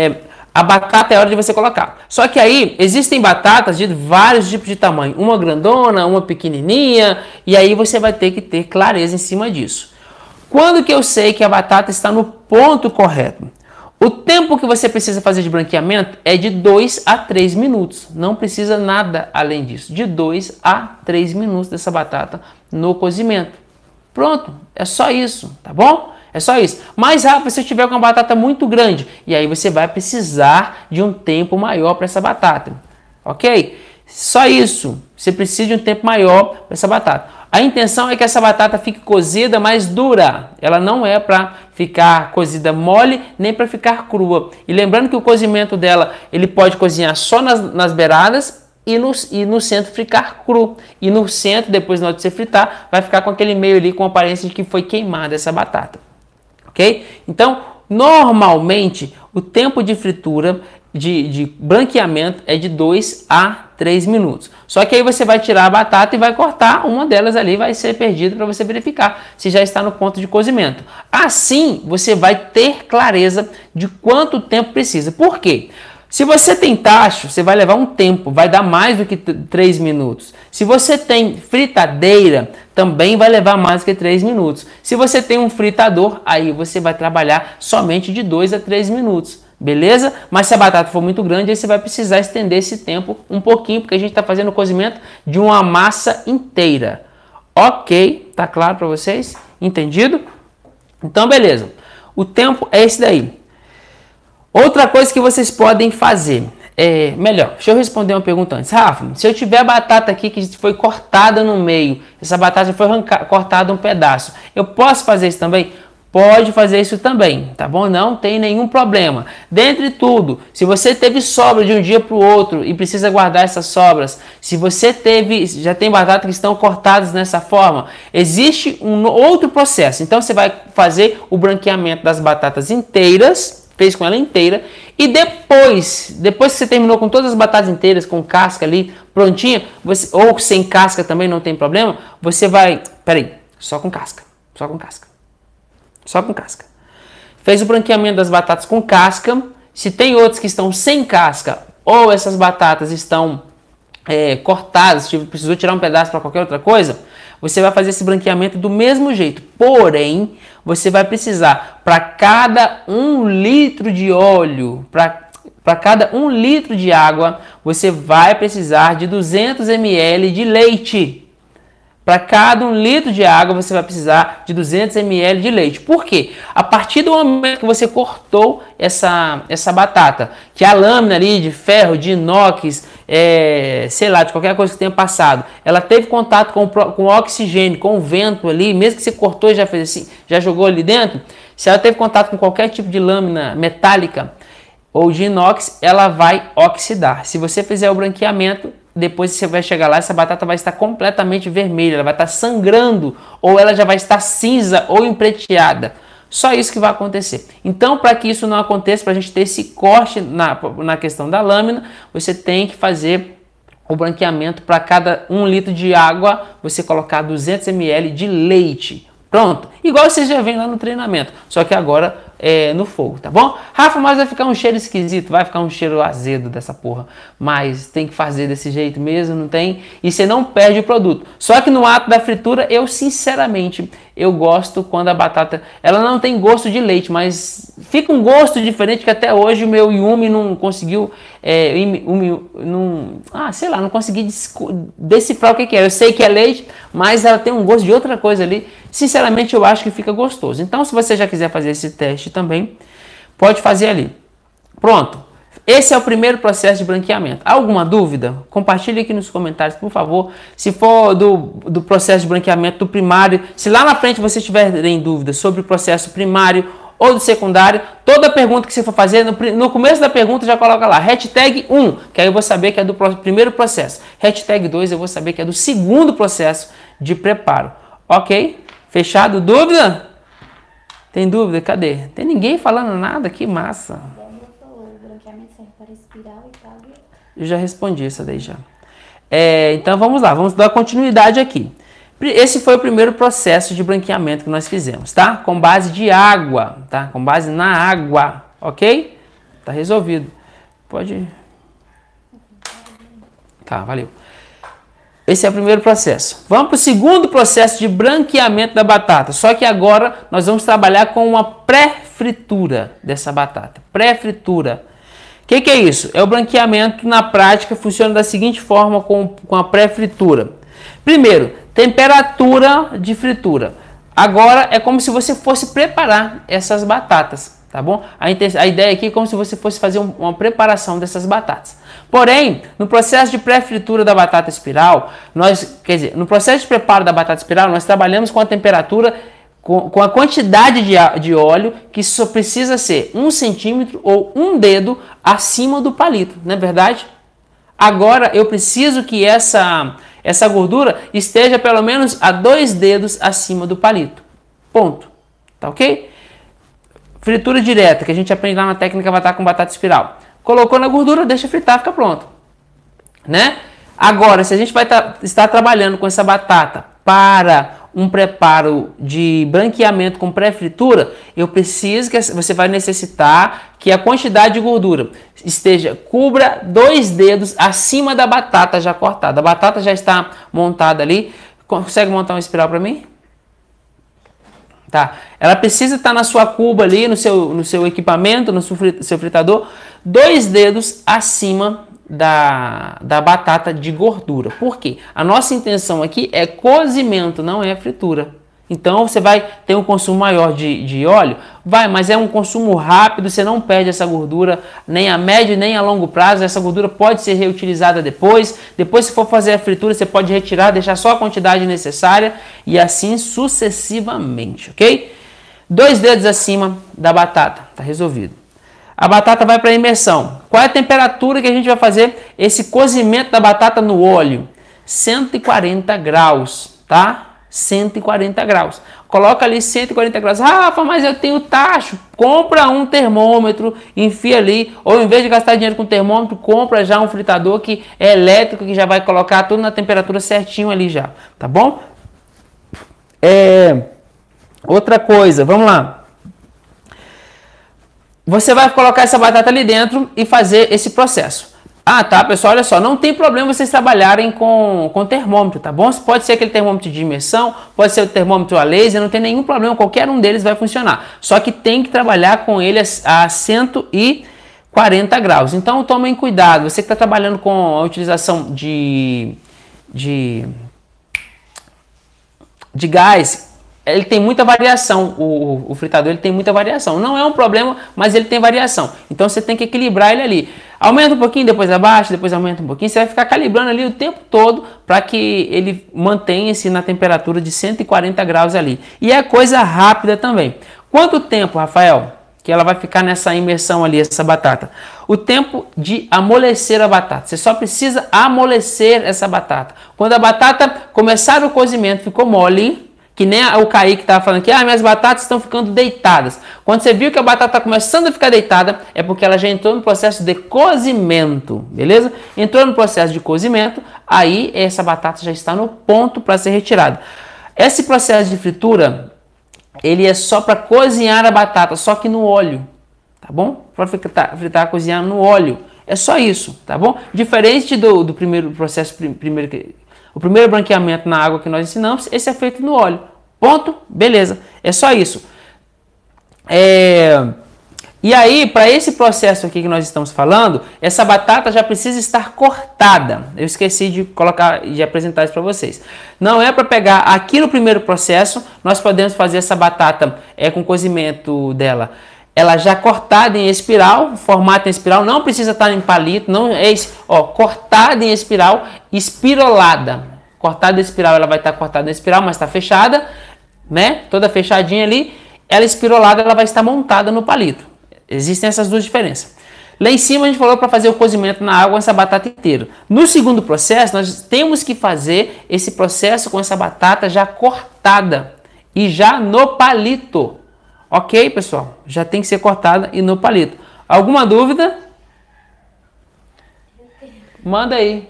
A batata é hora de você colocar. Só que aí, existem batatas de vários tipos de tamanho. Uma grandona, uma pequenininha. E aí você vai ter que ter clareza em cima disso. Quando que eu sei que a batata está no ponto correto? O tempo que você precisa fazer de branqueamento é de 2 a 3 minutos. Não precisa nada além disso. De 2 a 3 minutos dessa batata no cozimento. Pronto, é só isso, tá bom? É só isso. Mas, Rafa, se eu tiver com uma batata muito grande, e aí você vai precisar de um tempo maior para essa batata, ok? Só isso, você precisa de um tempo maior para essa batata. A intenção é que essa batata fique cozida mais dura. Ela não é para ficar cozida mole, nem para ficar crua. E lembrando que o cozimento dela, ele pode cozinhar só nas beiradas, e no centro ficar cru. E no centro, depois na hora de você fritar, vai ficar com aquele meio ali com a aparência de que foi queimada essa batata. Ok? Então, normalmente, o tempo de fritura, de branqueamento, é de 2 a 3 minutos. Só que aí você vai tirar a batata e vai cortar uma delas ali, vai ser perdida para você verificar se já está no ponto de cozimento. Assim, você vai ter clareza de quanto tempo precisa. Por quê? Se você tem tacho, você vai levar um tempo, vai dar mais do que 3 minutos. Se você tem fritadeira, também vai levar mais do que 3 minutos. Se você tem um fritador, aí você vai trabalhar somente de 2 a 3 minutos, beleza? Mas se a batata for muito grande, aí você vai precisar estender esse tempo um pouquinho, porque a gente está fazendo o cozimento de uma massa inteira. Ok? Tá claro para vocês? Entendido? Então, beleza. O tempo é esse daí. Outra coisa que vocês podem fazer Melhor, deixa eu responder uma pergunta antes. Rafa, se eu tiver batata aqui que foi cortada no meio, essa batata foi cortada um pedaço, eu posso fazer isso também? Pode fazer isso também, tá bom? Não tem nenhum problema. Dentre tudo, se você teve sobra de um dia para o outro e precisa guardar essas sobras, se você já tem batatas que estão cortadas dessa forma, existe um outro processo. Então você vai fazer o branqueamento das batatas inteiras, fez com ela inteira, e depois que você terminou com todas as batatas inteiras, com casca ali, prontinha, ou sem casca também não tem problema, você vai... Peraí, só com casca. Fez o branqueamento das batatas com casca. Se tem outros que estão sem casca, ou essas batatas estão cortadas, precisou tirar um pedaço para qualquer outra coisa, você vai fazer esse branqueamento do mesmo jeito. Porém, você vai precisar, para cada 1 litro de óleo, para cada 1 litro de água, você vai precisar de 200 ml de leite. Para cada 1 litro de água, você vai precisar de 200 ml de leite. Por quê? A partir do momento que você cortou essa batata, que a lâmina ali de ferro, de inox, sei lá, de qualquer coisa que tenha passado, ela teve contato com o oxigênio, com o vento ali, mesmo que você cortou e já fez assim, já jogou ali dentro, se ela teve contato com qualquer tipo de lâmina metálica ou de inox, ela vai oxidar. Se você fizer o branqueamento, depois você vai chegar lá, essa batata vai estar completamente vermelha, ela vai estar sangrando, ou ela já vai estar cinza ou empreteada. Só isso que vai acontecer. Então, para que isso não aconteça, para a gente ter esse corte na questão da lâmina, você tem que fazer o branqueamento. Para cada 1 litro de água, você colocar 200 ml de leite. Pronto. Igual você já vem lá no treinamento, só que agora no fogo, tá bom? Rafa, mas vai ficar um cheiro esquisito, vai ficar um cheiro azedo dessa porra, mas tem que fazer desse jeito mesmo, não tem? E você não perde o produto. Só que no ato da fritura, eu sinceramente, eu gosto quando a batata, ela não tem gosto de leite, mas fica um gosto diferente que até hoje o meu Yumi não conseguiu, sei lá, não consegui decifrar o que é. Eu sei que é leite, mas ela tem um gosto de outra coisa ali. Sinceramente, eu acho que fica gostoso. Então, se você já quiser fazer esse teste também, pode fazer ali. Pronto. Esse é o primeiro processo de branqueamento. Alguma dúvida? Compartilhe aqui nos comentários, por favor. Se for do processo de branqueamento do primário, se lá na frente você tiver em dúvida sobre o processo primário ou do secundário, toda pergunta que você for fazer, no começo da pergunta já coloca lá, hashtag 1, que aí eu vou saber que é do primeiro processo. Hashtag 2, eu vou saber que é do segundo processo de preparo. Ok? Fechado? Dúvida? Tem dúvida? Cadê? Tem ninguém falando nada? Que massa. O branqueamento serve para espiral e tal. Eu já respondi essa daí já. Então vamos lá, vamos dar continuidade aqui. Esse foi o primeiro processo de branqueamento que nós fizemos, tá? Com base de água, tá? Com base na água, ok? Tá resolvido. Pode ir. Tá, valeu. Esse é o primeiro processo. Vamos para o segundo processo de branqueamento da batata. Só que agora nós vamos trabalhar com uma pré-fritura dessa batata. Pré-fritura. O que é isso? É o branqueamento que na prática funciona da seguinte forma com a pré-fritura. Primeiro, temperatura de fritura. Agora é como se você fosse preparar essas batatas, tá bom? A ideia aqui é como se você fosse fazer uma preparação dessas batatas. Porém, no processo de pré-fritura da batata espiral, no processo de preparo da batata espiral, nós trabalhamos com a temperatura, com a quantidade de óleo que só precisa ser 1 centímetro ou 1 dedo acima do palito, não é verdade? Agora eu preciso que essa gordura esteja pelo menos a 2 dedos acima do palito. Ponto. Tá ok? Fritura direta, que a gente aprende lá na técnica batata com batata espiral. Colocou na gordura, deixa fritar, fica pronto. Né? Agora, se a gente vai estar trabalhando com essa batata para um preparo de branqueamento com pré-fritura, eu preciso que você vai necessitar que a quantidade de gordura cubra 2 dedos acima da batata já cortada. A batata já está montada ali. Consegue montar uma espiral para mim? Tá. Ela precisa estar na sua cuba ali, no seu equipamento, no seu fritador, 2 dedos acima da batata de gordura. Por quê? A nossa intenção aqui é cozimento, não é fritura. Então você vai ter um consumo maior de óleo? Vai, mas é um consumo rápido, você não perde essa gordura nem a médio nem a longo prazo. Essa gordura pode ser reutilizada depois. Depois, se for fazer a fritura, você pode retirar, deixar só a quantidade necessária e assim sucessivamente, ok? 2 dedos acima da batata, tá resolvido. A batata vai para a imersão. Qual é a temperatura que a gente vai fazer esse cozimento da batata no óleo? 140 graus, tá? 140 graus. Coloca ali 140 graus. Rafa, mas eu tenho tacho. Compra um termômetro, enfia ali. Ou em vez de gastar dinheiro com termômetro, compra já um fritador que é elétrico, que já vai colocar tudo na temperatura certinho ali já. Tá bom? Outra coisa, vamos lá. Você vai colocar essa batata ali dentro e fazer esse processo. Ah, tá, pessoal, olha só, não tem problema vocês trabalharem com termômetro, tá bom? Pode ser aquele termômetro de imersão, pode ser o termômetro a laser, não tem nenhum problema, qualquer um deles vai funcionar. Só que tem que trabalhar com ele a 140 graus. Então, tomem cuidado, você que está trabalhando com a utilização de gás, ele tem muita variação, o fritador ele tem muita variação. Não é um problema, mas ele tem variação. Então você tem que equilibrar ele ali. Aumenta um pouquinho, depois abaixa, depois aumenta um pouquinho. Você vai ficar calibrando ali o tempo todo para que ele mantenha-se na temperatura de 140 graus ali. E é coisa rápida também. Quanto tempo, Rafael, que ela vai ficar nessa imersão ali, essa batata? O tempo de amolecer a batata. Você só precisa amolecer essa batata. Quando a batata começar o cozimento, ficou mole, que nem o Kaique estava falando que minhas batatas estão ficando deitadas. Quando você viu que a batata está começando a ficar deitada, é porque ela já entrou no processo de cozimento, beleza? Entrou no processo de cozimento, aí essa batata já está no ponto para ser retirada. Esse processo de fritura, ele é só para cozinhar a batata, só que no óleo, tá bom? Para fritar, cozinhar no óleo. É só isso, tá bom? Diferente do primeiro processo, o primeiro branqueamento na água que nós ensinamos, esse é feito no óleo. Ponto? Beleza. É só isso. E aí, para esse processo aqui que nós estamos falando, essa batata já precisa estar cortada. Eu esqueci de colocar e de apresentar isso para vocês. Não é para pegar aqui no primeiro processo, nós podemos fazer essa batata com cozimento dela. Ela já cortada em espiral, formato em espiral, não precisa estar em palito, não é isso, cortada em espiral, espirolada. Cortada em espiral, ela vai estar cortada em espiral, mas está fechada, né? Toda fechadinha ali. Ela espirolada, ela vai estar montada no palito. Existem essas duas diferenças. Lá em cima a gente falou para fazer o cozimento na água essa batata inteira. No segundo processo, nós temos que fazer esse processo com essa batata já cortada e já no palito. Ok, pessoal? Já tem que ser cortada e no palito. Alguma dúvida? Manda aí.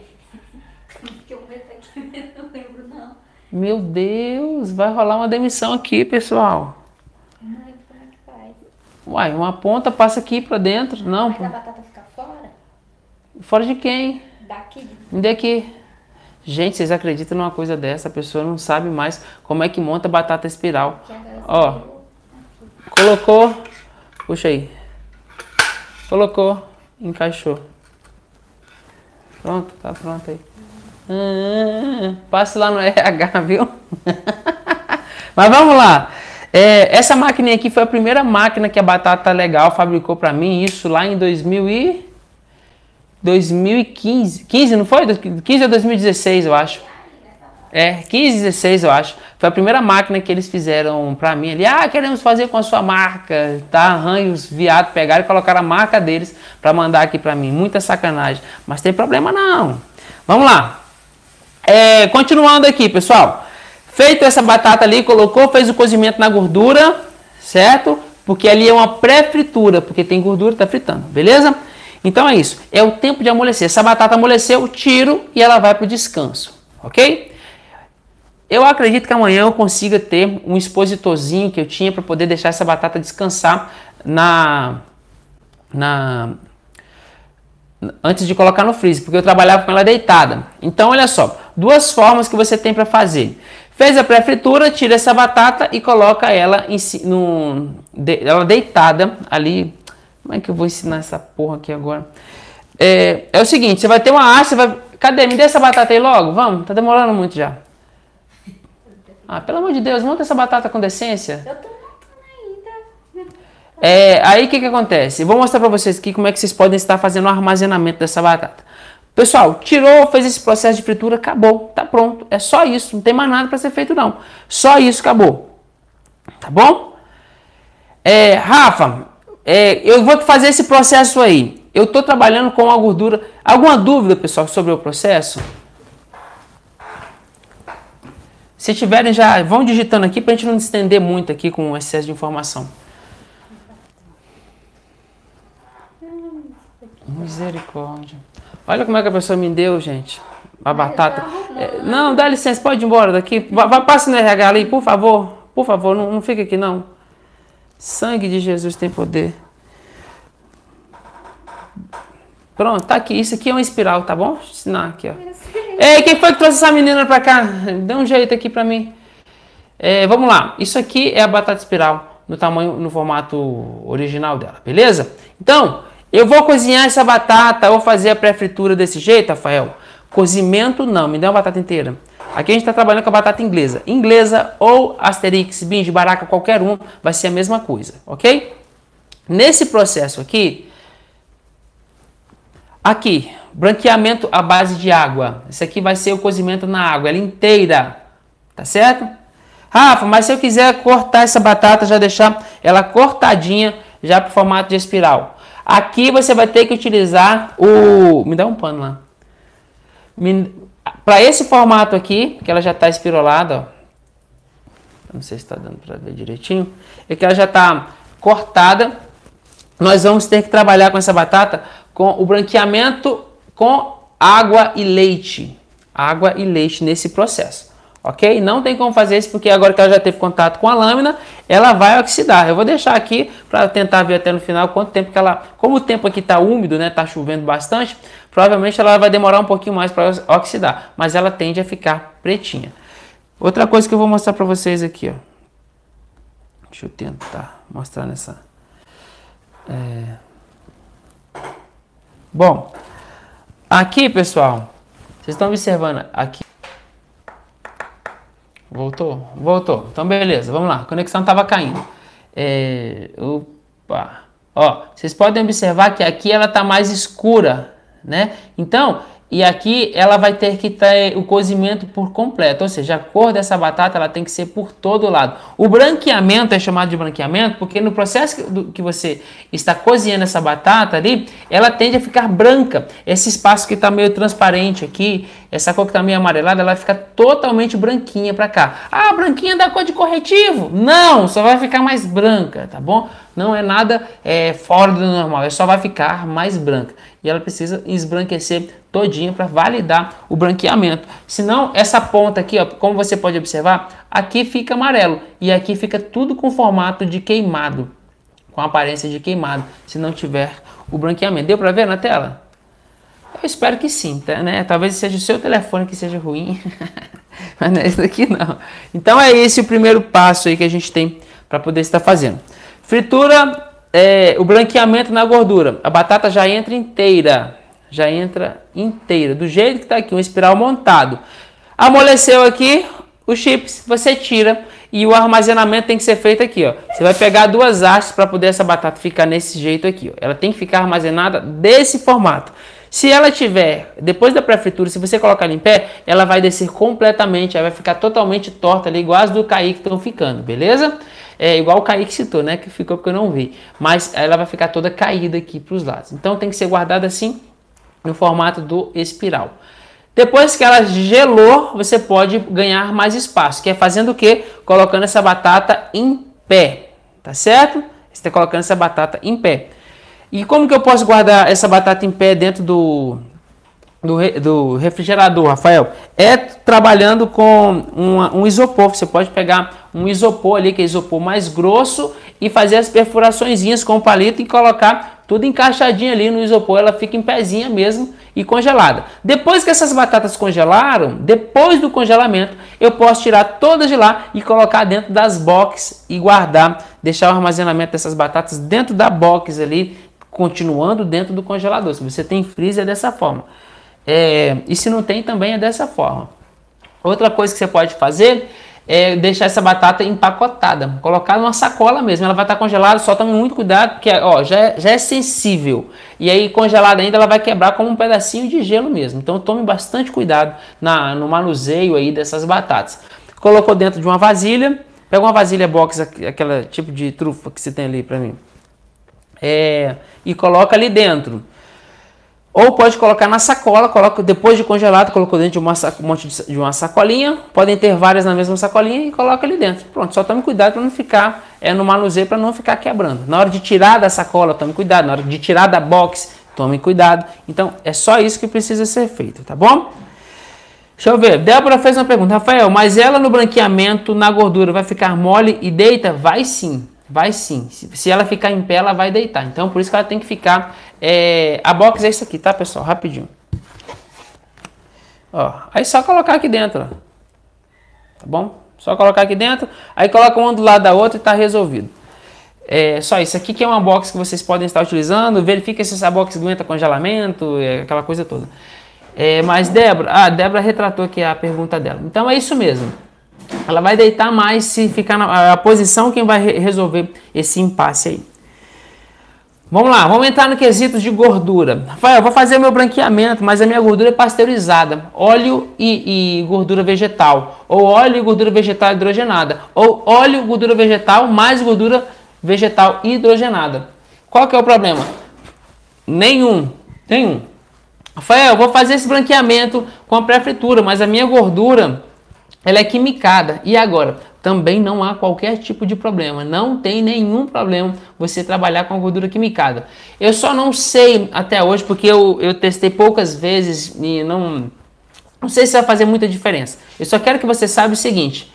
Meu Deus, vai rolar uma demissão aqui, pessoal. Não lembro como é que faz. Uai, uma ponta passa aqui pra dentro. Não, Mas a batata fica fora? Fora de quem? Daqui. Daqui. Gente, vocês acreditam numa coisa dessa? A pessoa não sabe mais como é que monta batata espiral. Ó, colocou, puxa aí. Colocou, encaixou. Pronto, tá pronto aí. Passe lá no RH, viu? Mas vamos lá. Essa máquina aqui foi a primeira máquina que a Batata Legal fabricou para mim. Isso lá em 2015. 15, não foi? 15 ou 2016, eu acho. 15, 16, eu acho. Foi a primeira máquina que eles fizeram para mim. Ali, queremos fazer com a sua marca, tá? Arranhos, viados, pegaram e colocaram a marca deles para mandar aqui para mim. Muita sacanagem. Mas tem problema não. Vamos lá. Continuando aqui, pessoal. Feito essa batata ali, colocou, fez o cozimento na gordura, certo? Porque ali é uma pré-fritura, porque tem gordura, tá fritando, beleza? Então é isso. É o tempo de amolecer. Essa batata amoleceu, tiro e ela vai para o descanso, ok? Eu acredito que amanhã eu consiga ter um expositorzinho que eu tinha para poder deixar essa batata descansar antes de colocar no freezer, porque eu trabalhava com ela deitada. Então, olha só, duas formas que você tem para fazer. Fez a pré-fritura, tira essa batata e coloca ela ela deitada ali. Como é que eu vou ensinar essa porra aqui agora? É o seguinte, você vai ter uma haste, cadê? Me dê essa batata aí logo, vamos, tá demorando muito já. Ah, pelo amor de Deus, monta essa batata com decência. Eu tô montando ainda. Aí o que acontece? Eu vou mostrar para vocês aqui como é que vocês podem estar fazendo o armazenamento dessa batata. Pessoal, tirou, fez esse processo de fritura, acabou, tá pronto. É só isso, não tem mais nada para ser feito não. Só isso, acabou. Tá bom? Rafa, eu vou fazer esse processo aí. Eu estou trabalhando com a gordura. Alguma dúvida, pessoal, sobre o processo? Se tiverem, já vão digitando aqui para a gente não estender muito aqui com excesso de informação. Misericórdia. Olha como é que a pessoa me deu, gente. A batata. Não, dá licença, pode ir embora daqui. Passe no RH ali, por favor. Por favor, não fica aqui não. Sangue de Jesus tem poder. Pronto, tá aqui. Isso aqui é uma espiral, tá bom? Vou ensinar aqui, ó. Ei, quem foi que trouxe essa menina pra cá? Dê um jeito aqui pra mim. Vamos lá. Isso aqui é a batata espiral no tamanho, no formato original dela, beleza? Então, eu vou cozinhar essa batata ou fazer a pré-fritura desse jeito, Rafael? Cozimento não, me dá uma batata inteira. Aqui a gente está trabalhando com a batata inglesa. Inglesa ou Asterix, Binge, Baraka, qualquer um, vai ser a mesma coisa, ok? Nesse processo aqui, branqueamento à base de água. Esse aqui vai ser o cozimento na água, ela inteira, tá certo? Rafa, mas se eu quiser cortar essa batata, já deixar ela cortadinha, já para o formato de espiral. Aqui você vai ter que utilizar o... Me dá um pano lá. Para esse formato aqui, que ela já está espirolada, ó. Não sei se está dando para ver direitinho. É que ela já está cortada. Nós vamos ter que trabalhar com essa batata com o branqueamento com água e leite. Água e leite nesse processo. Ok? Não tem como fazer isso porque agora que ela já teve contato com a lâmina, ela vai oxidar. Eu vou deixar aqui para tentar ver até no final quanto tempo que ela... Como o tempo aqui está úmido, né? Está chovendo bastante, provavelmente ela vai demorar um pouquinho mais para oxidar. Mas ela tende a ficar pretinha. Outra coisa que eu vou mostrar para vocês aqui, ó. Deixa eu tentar mostrar nessa... Bom, aqui, pessoal, vocês estão observando aqui. Voltou? Voltou. Então, beleza, vamos lá. A conexão estava caindo. Opa. Ó, vocês podem observar que aqui ela está mais escura, né? Então, e aqui ela vai ter que ter o cozimento por completo. Ou seja, a cor dessa batata ela tem que ser por todo lado. O branqueamento é chamado de branqueamento porque no processo que você está cozinhando essa batata ali, ela tende a ficar branca. Esse espaço que está meio transparente aqui, essa cor que está meio amarelada, ela vai ficar totalmente branquinha para cá. Ah, branquinha da cor de corretivo? Não, só vai ficar mais branca, tá bom? Não é nada fora do normal, ela só vai ficar mais branca. E ela precisa esbranquecer todinha para validar o branqueamento. Senão, essa ponta aqui, ó, como você pode observar, aqui fica amarelo. E aqui fica tudo com formato de queimado. Com aparência de queimado, se não tiver o branqueamento. Deu para ver na tela? Eu espero que sim, tá, né? Talvez seja o seu telefone que seja ruim. Mas não é isso aqui não. Então é esse o primeiro passo aí que a gente tem para poder estar fazendo. Fritura, o branqueamento na gordura. A batata já entra inteira. Já entra inteira. Do jeito que está aqui, um espiral montado. Amoleceu aqui, os chips você tira. E o armazenamento tem que ser feito aqui, ó. Você vai pegar duas hastes para poder essa batata ficar nesse jeito aqui, ó. Ela tem que ficar armazenada desse formato. Se ela tiver, depois da pré-fritura, se você colocar ela em pé, ela vai descer completamente, ela vai ficar totalmente torta ali, igual as do Kaique estão ficando, beleza? Igual o Kaique citou, né? Que ficou porque eu não vi. Mas ela vai ficar toda caída aqui para os lados. Então tem que ser guardada assim, no formato do espiral. Depois que ela gelou, você pode ganhar mais espaço. Que é fazendo o quê? Colocando essa batata em pé, tá certo? Você está colocando essa batata em pé. E como que eu posso guardar essa batata em pé dentro do refrigerador, Rafael? Trabalhando com um isopor. Você pode pegar um isopor ali, que é isopor mais grosso, e fazer as perfuraçõezinhas com o palito e colocar tudo encaixadinho ali no isopor. Ela fica em pezinha mesmo e congelada. Depois que essas batatas congelaram, depois do congelamento, eu posso tirar todas de lá e colocar dentro das boxes e guardar, deixar o armazenamento dessas batatas dentro da box ali, continuando dentro do congelador. Se você tem freezer, é dessa forma. E se não tem, também é dessa forma. Outra coisa que você pode fazer deixar essa batata empacotada, colocar numa sacola mesmo. Ela vai estar congelada, só tome muito cuidado, porque ó, já é sensível. E aí congelada ainda ela vai quebrar como um pedacinho de gelo mesmo. Então tome bastante cuidado no manuseio aí dessas batatas. Colocou dentro de uma vasilha, pega uma vasilha box, aquela tipo de trufa que você tem ali para mim. E coloca ali dentro. Ou pode colocar na sacola, coloca depois de congelado, colocou dentro de uma sacolinha. Podem ter várias na mesma sacolinha e coloca ali dentro. Pronto, só tome cuidado para não ficar no manuseio, para não ficar quebrando. Na hora de tirar da sacola, tome cuidado. Na hora de tirar da box, tome cuidado. Então, é só isso que precisa ser feito, tá bom? Deixa eu ver. Débora fez uma pergunta. Rafael, mas ela no branqueamento, na gordura, vai ficar mole e deita? Vai sim. Vai sim. Se ela ficar em pé, ela vai deitar. Então, por isso que ela tem que ficar... a box é isso aqui, tá, pessoal? Rapidinho. Ó, aí só colocar aqui dentro, ó. Tá bom? Só colocar aqui dentro. Aí coloca uma do lado da outra e tá resolvido. Só isso aqui que é uma box que vocês podem estar utilizando. Verifica se essa box aguenta congelamento, aquela coisa toda. Mas a Débora retratou aqui a pergunta dela. Então, é isso mesmo. Ela vai deitar mais se ficar na posição, quem vai resolver esse impasse aí. Vamos lá, vamos entrar no quesito de gordura. Rafael, eu vou fazer meu branqueamento, mas a minha gordura é pasteurizada. Óleo e gordura vegetal. Ou óleo e gordura vegetal hidrogenada. Ou óleo, gordura vegetal, mais gordura vegetal hidrogenada. Qual que é o problema? Nenhum. Rafael, eu vou fazer esse branqueamento com a pré-fritura, mas a minha gordura... ela é quimicada. E agora? Também não há qualquer tipo de problema. Não tem nenhum problema você trabalhar com a gordura quimicada. Eu só não sei até hoje, porque eu testei poucas vezes e não sei se vai fazer muita diferença. Eu só quero que você saiba o seguinte.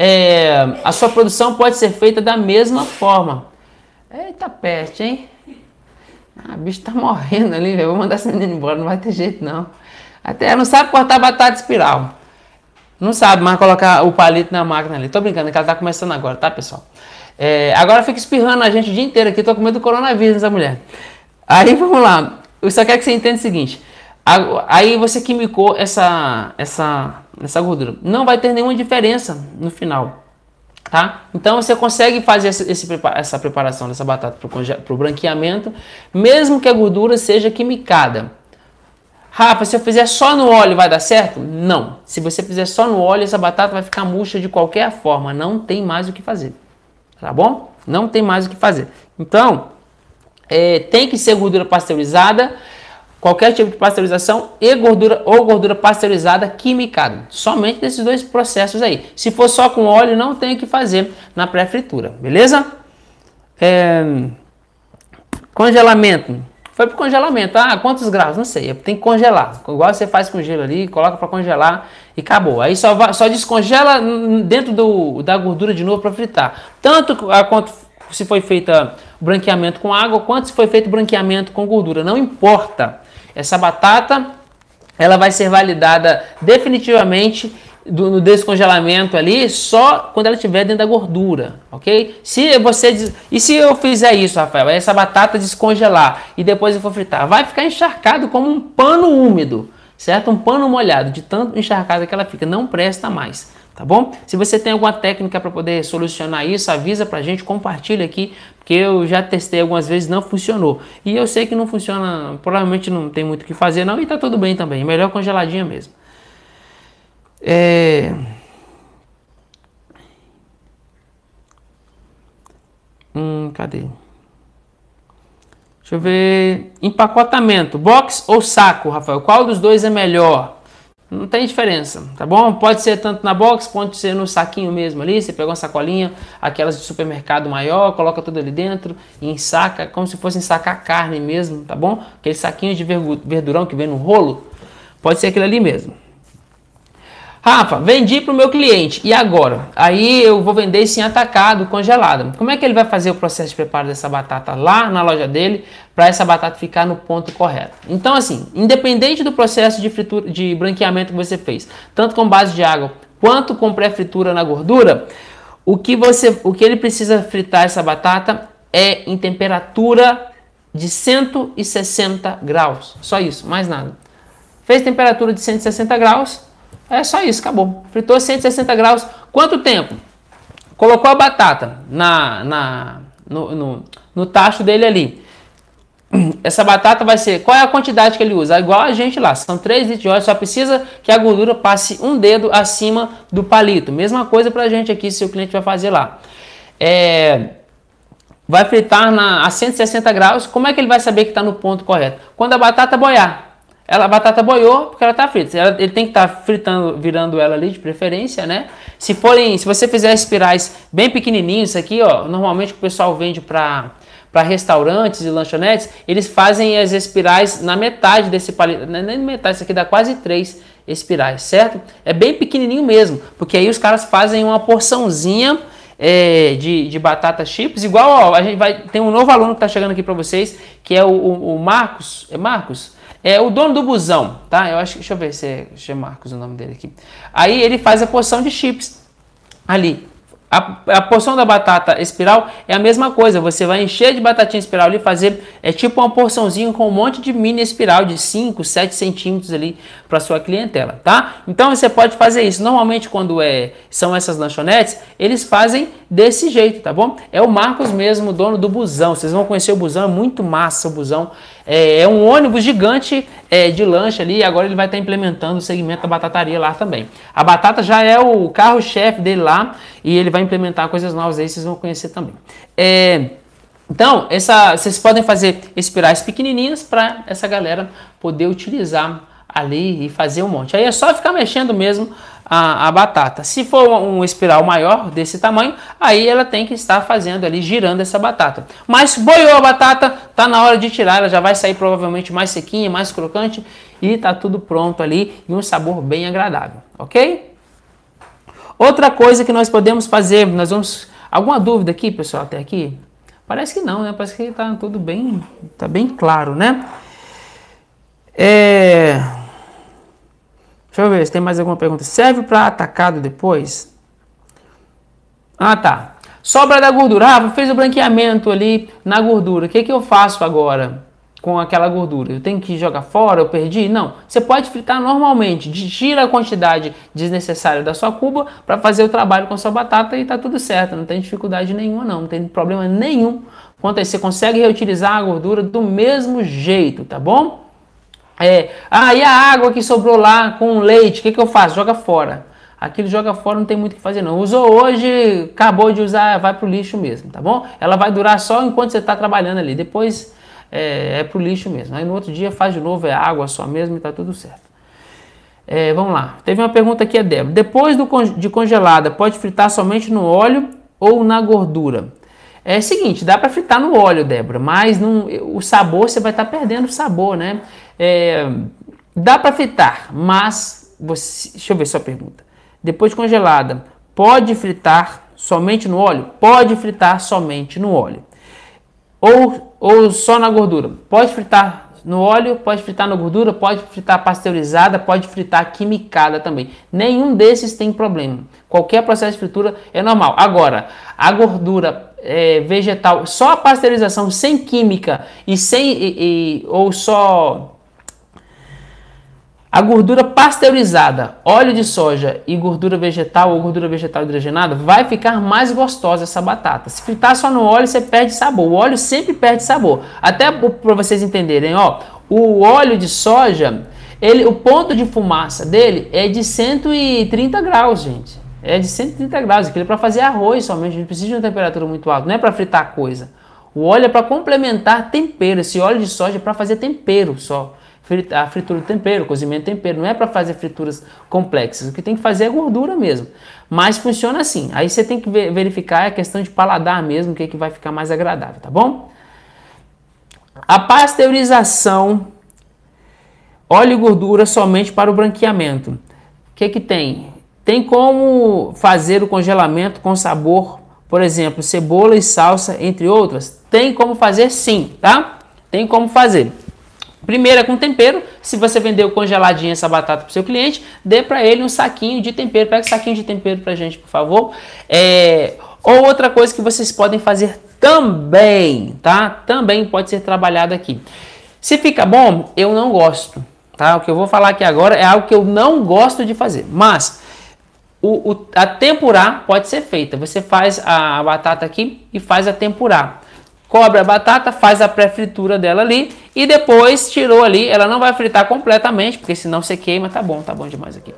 A sua produção pode ser feita da mesma forma. Eita peste, hein? O bicho tá morrendo ali. Eu vou mandar essa menina embora. Não vai ter jeito, não. Até ela não sabe cortar batata de espiral. Não sabe mais colocar o palito na máquina ali. Tô brincando, que ela tá começando agora, tá, pessoal? Agora fica espirrando a gente o dia inteiro aqui. Tô com medo do coronavírus, essa mulher. Aí, vamos lá. Eu só quero que você entenda o seguinte. Aí você quimicou essa gordura. Não vai ter nenhuma diferença no final, tá? Então, você consegue fazer essa preparação dessa batata pro branqueamento, mesmo que a gordura seja quimicada. Rafa, se eu fizer só no óleo vai dar certo? Não. Se você fizer só no óleo, essa batata vai ficar murcha de qualquer forma. Não tem mais o que fazer. Tá bom? Não tem mais o que fazer. Então, tem que ser gordura pasteurizada, qualquer tipo de pasteurização e gordura pasteurizada quimicada. Somente desses dois processos aí. Se for só com óleo, não tem o que fazer na pré-fritura. Beleza? Congelamento. Foi pro congelamento. Quantos graus? Não sei. Tem que congelar. Igual você faz com gelo ali, coloca para congelar e acabou. Aí só descongela dentro da gordura de novo para fritar. Tanto quanto se foi feito o branqueamento com água, quanto se foi feito o branqueamento com gordura. Não importa. Essa batata, ela vai ser validada definitivamente no descongelamento ali, só quando ela estiver dentro da gordura, ok? Se eu fizer isso, Rafael, essa batata descongelar e depois eu for fritar, vai ficar encharcado como um pano úmido, certo? Um pano molhado, de tanto encharcada que ela fica, não presta mais, tá bom? Se você tem alguma técnica para poder solucionar isso, avisa pra gente, compartilha aqui, porque eu já testei algumas vezes, não funcionou. E eu sei que não funciona, provavelmente não tem muito o que fazer não, e tá tudo bem também, melhor congeladinha mesmo. Cadê? Deixa eu ver. Empacotamento, box ou saco, Rafael? Qual dos dois é melhor? Não tem diferença, tá bom? Pode ser tanto na box, pode ser no saquinho mesmo ali. Você pega uma sacolinha, aquelas de supermercado maior, coloca tudo ali dentro e ensaca, como se fosse ensacar carne mesmo, tá bom? Aquele saquinho de verdurão que vem no rolo, pode ser aquele ali mesmo. Rafa, vendi para o meu cliente, e agora? Aí eu vou vender isso em atacado, congelado. Como é que ele vai fazer o processo de preparo dessa batata lá na loja dele, para essa batata ficar no ponto correto? Então assim, independente do processo de branqueamento que você fez, tanto com base de água, quanto com pré-fritura na gordura, o que ele precisa fritar essa batata é em temperatura de 160 graus. Só isso, mais nada. Fez temperatura de 160 graus, É só isso, acabou. Fritou 160 graus. Quanto tempo? Colocou a batata no tacho dele ali. Essa batata vai ser... Qual é a quantidade que ele usa? Igual a gente lá. São 3 litros de óleo. Só precisa que a gordura passe um dedo acima do palito. Mesma coisa pra gente aqui, se o cliente vai fazer lá. Vai fritar a 160 graus. Como é que ele vai saber que está no ponto correto? Quando a batata boiar. A batata boiou porque ela está frita. Ele tem que estar fritando, virando ela ali de preferência, né? Se você fizer espirais bem pequenininhos, isso aqui, ó, normalmente o pessoal vende para restaurantes e lanchonetes, eles fazem as espirais na metade desse palito, nem metade, isso aqui dá quase 3 espirais, certo? É bem pequenininho mesmo, porque aí os caras fazem uma porçãozinha de batata chips, igual, ó, a gente tem um novo aluno que está chegando aqui para vocês, que é o Marcos, Marcos? É o dono do busão, tá? Eu acho que, deixa eu ver se é Marcos o nome dele aqui. Aí ele faz a porção de chips ali. A porção da batata espiral é a mesma coisa. Você vai encher de batatinha espiral ali, fazer tipo uma porçãozinha com um monte de mini espiral de 5, 7 centímetros ali para sua clientela, tá? Então você pode fazer isso. Normalmente quando são essas lanchonetes, eles fazem desse jeito, tá bom? É o Marcos mesmo, dono do busão. Vocês vão conhecer o busão, é muito massa o busão. É um ônibus gigante de lanche ali, e agora ele vai estar implementando o segmento da batataria lá também. A batata já é o carro-chefe dele lá, e ele vai implementar coisas novas aí, vocês vão conhecer também. Então, vocês podem fazer espirais pequenininhas para essa galera poder utilizar ali e fazer um monte. Aí é só ficar mexendo mesmo a batata. Se for um espiral maior desse tamanho, aí ela tem que estar fazendo ali, girando essa batata. Mas boiou a batata, tá na hora de tirar, ela já vai sair provavelmente mais sequinha, mais crocante e tá tudo pronto ali e um sabor bem agradável, ok? Outra coisa que nós podemos fazer, alguma dúvida aqui, pessoal, até aqui? Parece que não, né? Parece que tá tudo bem, tá bem claro, né? Deixa eu ver se tem mais alguma pergunta. Serve para atacado depois? Ah, tá. Sobra da gordura. Fez o branqueamento ali na gordura. O que eu faço agora com aquela gordura? Eu tenho que jogar fora? Eu perdi? Não. Você pode fritar normalmente. Tira a quantidade desnecessária da sua cuba para fazer o trabalho com a sua batata e tá tudo certo. Não tem dificuldade nenhuma, não. Não tem problema nenhum. Quanto a isso, você consegue reutilizar a gordura do mesmo jeito, tá bom? E a água que sobrou lá com leite, o que eu faço? Joga fora. Aquilo joga fora, não tem muito o que fazer não. Usou hoje, acabou de usar, vai pro lixo mesmo, tá bom? Ela vai durar só enquanto você está trabalhando ali. Depois é pro lixo mesmo. Aí no outro dia faz de novo, é água só mesmo e tá tudo certo. Vamos lá. Teve uma pergunta aqui, a Débora. Depois de congelada, pode fritar somente no óleo ou na gordura? É o seguinte, dá para fritar no óleo, Débora, mas o sabor, você vai estar perdendo o sabor, né? Dá para fritar, mas deixa eu ver sua pergunta. Depois de congelada, pode fritar somente no óleo? Pode fritar somente no óleo. Ou só na gordura? Pode fritar no óleo, pode fritar na gordura, pode fritar pasteurizada, pode fritar quimicada também. Nenhum desses tem problema. Qualquer processo de fritura é normal. Agora, a gordura vegetal, só a pasteurização sem química ou só a gordura pasteurizada, óleo de soja e gordura vegetal ou gordura vegetal hidrogenada, vai ficar mais gostosa essa batata. Se fritar só no óleo, você perde sabor. O óleo sempre perde sabor. Até para vocês entenderem, ó, o óleo de soja, o ponto de fumaça dele é de 130 graus, gente. É de 130 graus. Aquilo é para fazer arroz somente. A gente precisa de uma temperatura muito alta. Não é para fritar coisa. O óleo é para complementar tempero. Esse óleo de soja é para fazer tempero só. A fritura de tempero, cozimento de tempero. Não é para fazer frituras complexas. O que tem que fazer é gordura mesmo. Mas funciona assim. Aí você tem que verificar a questão de paladar mesmo, o que vai ficar mais agradável, tá bom? A pasteurização, óleo e gordura somente para o branqueamento. O que tem? Tem como fazer o congelamento com sabor, por exemplo, cebola e salsa, entre outras? Tem como fazer sim, tá? Tem como fazer. Primeiro é com tempero. Se você vendeu congeladinha essa batata para o seu cliente, dê para ele um saquinho de tempero. Pega um saquinho de tempero para a gente, por favor. Ou outra coisa que vocês podem fazer também, tá? Também pode ser trabalhado aqui. Se fica bom, eu não gosto, tá? O que eu vou falar aqui agora é algo que eu não gosto de fazer, mas a tempurá pode ser feita. Você faz a batata aqui e faz a tempurá. Cobre a batata, faz a pré-fritura dela ali e depois tirou ali. Ela não vai fritar completamente, porque senão você queima. Tá bom demais aqui.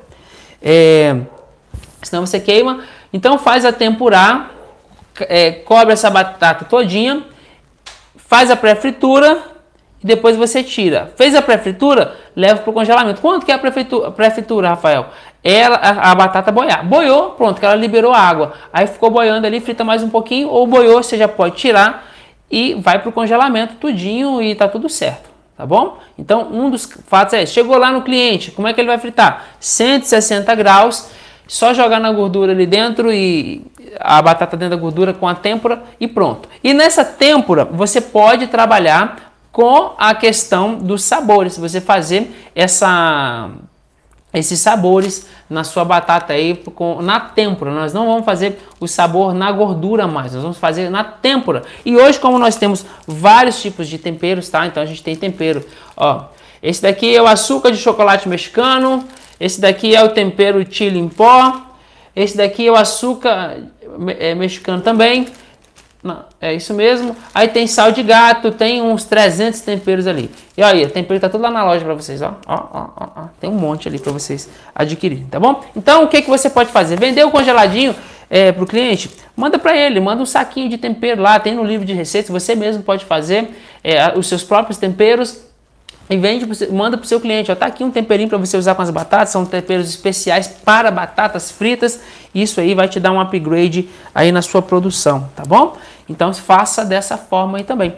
Senão você queima. Então faz a tempurá, cobre essa batata todinha, faz a pré-fritura e depois você tira. Fez a pré-fritura, leva para o congelamento. Quanto que é a pré-fritura, Rafael? A batata boiar. Boiou, pronto, que ela liberou a água. Aí ficou boiando ali, frita mais um pouquinho, ou boiou, você já pode tirar e vai para o congelamento tudinho e tá tudo certo, tá bom? Então, um dos fatos é, chegou lá no cliente, como é que ele vai fritar? 160 graus, só jogar na gordura ali dentro e a batata dentro da gordura com a têmpora e pronto. E nessa têmpora, você pode trabalhar com a questão dos sabores, você fazer esses sabores na sua batata aí na têmpora. Nós não vamos fazer o sabor na gordura mais, nós vamos fazer na têmpora. E hoje, como nós temos vários tipos de temperos, tá? Então a gente tem tempero, ó. Esse daqui é o açúcar de chocolate mexicano, esse daqui é o tempero chile em pó, esse daqui é o açúcar mexicano também. Não, é isso mesmo. Aí tem sal de gato, tem uns 300 temperos ali. E aí, o tempero tá tudo lá na loja para vocês, ó. Tem um monte ali para vocês adquirirem, tá bom? Então, o que você pode fazer? Vender o congeladinho para o cliente, manda para ele, manda um saquinho de tempero lá, tem no livro de receitas, você mesmo pode fazer os seus próprios temperos e manda para o seu cliente, ó, tá aqui um temperinho para você usar com as batatas, são temperos especiais para batatas fritas, isso aí vai te dar um upgrade aí na sua produção, tá bom? Então faça dessa forma aí também.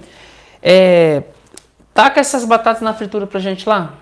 Taca essas batatas na fritura pra gente lá.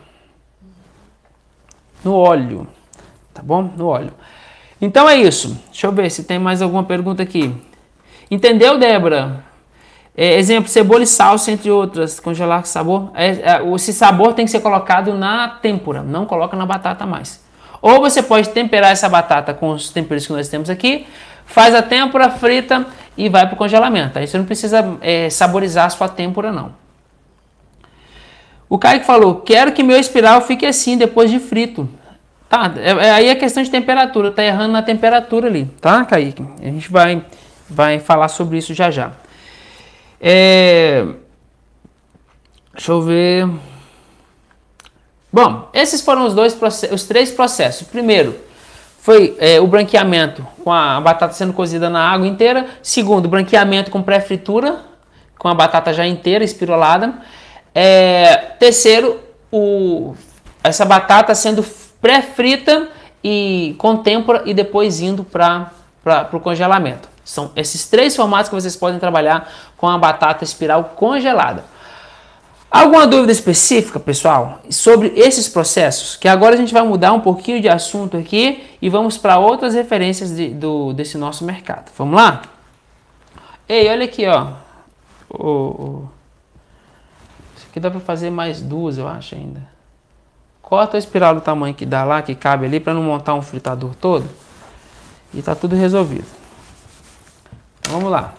No óleo, tá bom? No óleo. Então é isso. Deixa eu ver se tem mais alguma pergunta aqui. Entendeu, Débora? Exemplo, cebola e salsa, entre outras. Congelar sabor. Esse sabor tem que ser colocado na têmpora, não coloca na batata mais. Ou você pode temperar essa batata com os temperos que nós temos aqui, faz a têmpora, frita e vai para o congelamento. Aí você não precisa saborizar a sua têmpora, não. O Kaique falou, quero que meu espiral fique assim depois de frito. Tá, aí é questão de temperatura, tá errando na temperatura ali, tá, Kaique? A gente vai falar sobre isso já já. Deixa eu ver. Bom, esses foram os três processos. Primeiro, foi o branqueamento com a batata sendo cozida na água inteira. Segundo, branqueamento com pré-fritura, com a batata já inteira, espirolada. Terceiro, essa batata sendo pré-frita e com têmpora e depois indo para o congelamento. São esses três formatos que vocês podem trabalhar com a batata espiral congelada. Alguma dúvida específica, pessoal, sobre esses processos? Que agora a gente vai mudar um pouquinho de assunto aqui e vamos para outras referências desse nosso mercado. Vamos lá? Ei, olha aqui, ó. Isso aqui dá para fazer mais duas, eu acho ainda. Corta a espiral do tamanho que dá lá, que cabe ali, para não montar um fritador todo. E tá tudo resolvido. Então, vamos lá.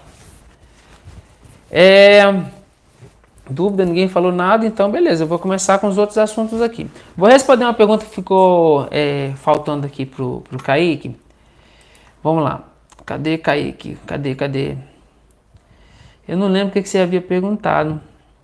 Dúvida, ninguém falou nada, então beleza, eu vou começar com os outros assuntos aqui. Vou responder uma pergunta que ficou faltando aqui pro Kaique. Vamos lá. Cadê Kaique? Cadê? Eu não lembro o que você havia perguntado.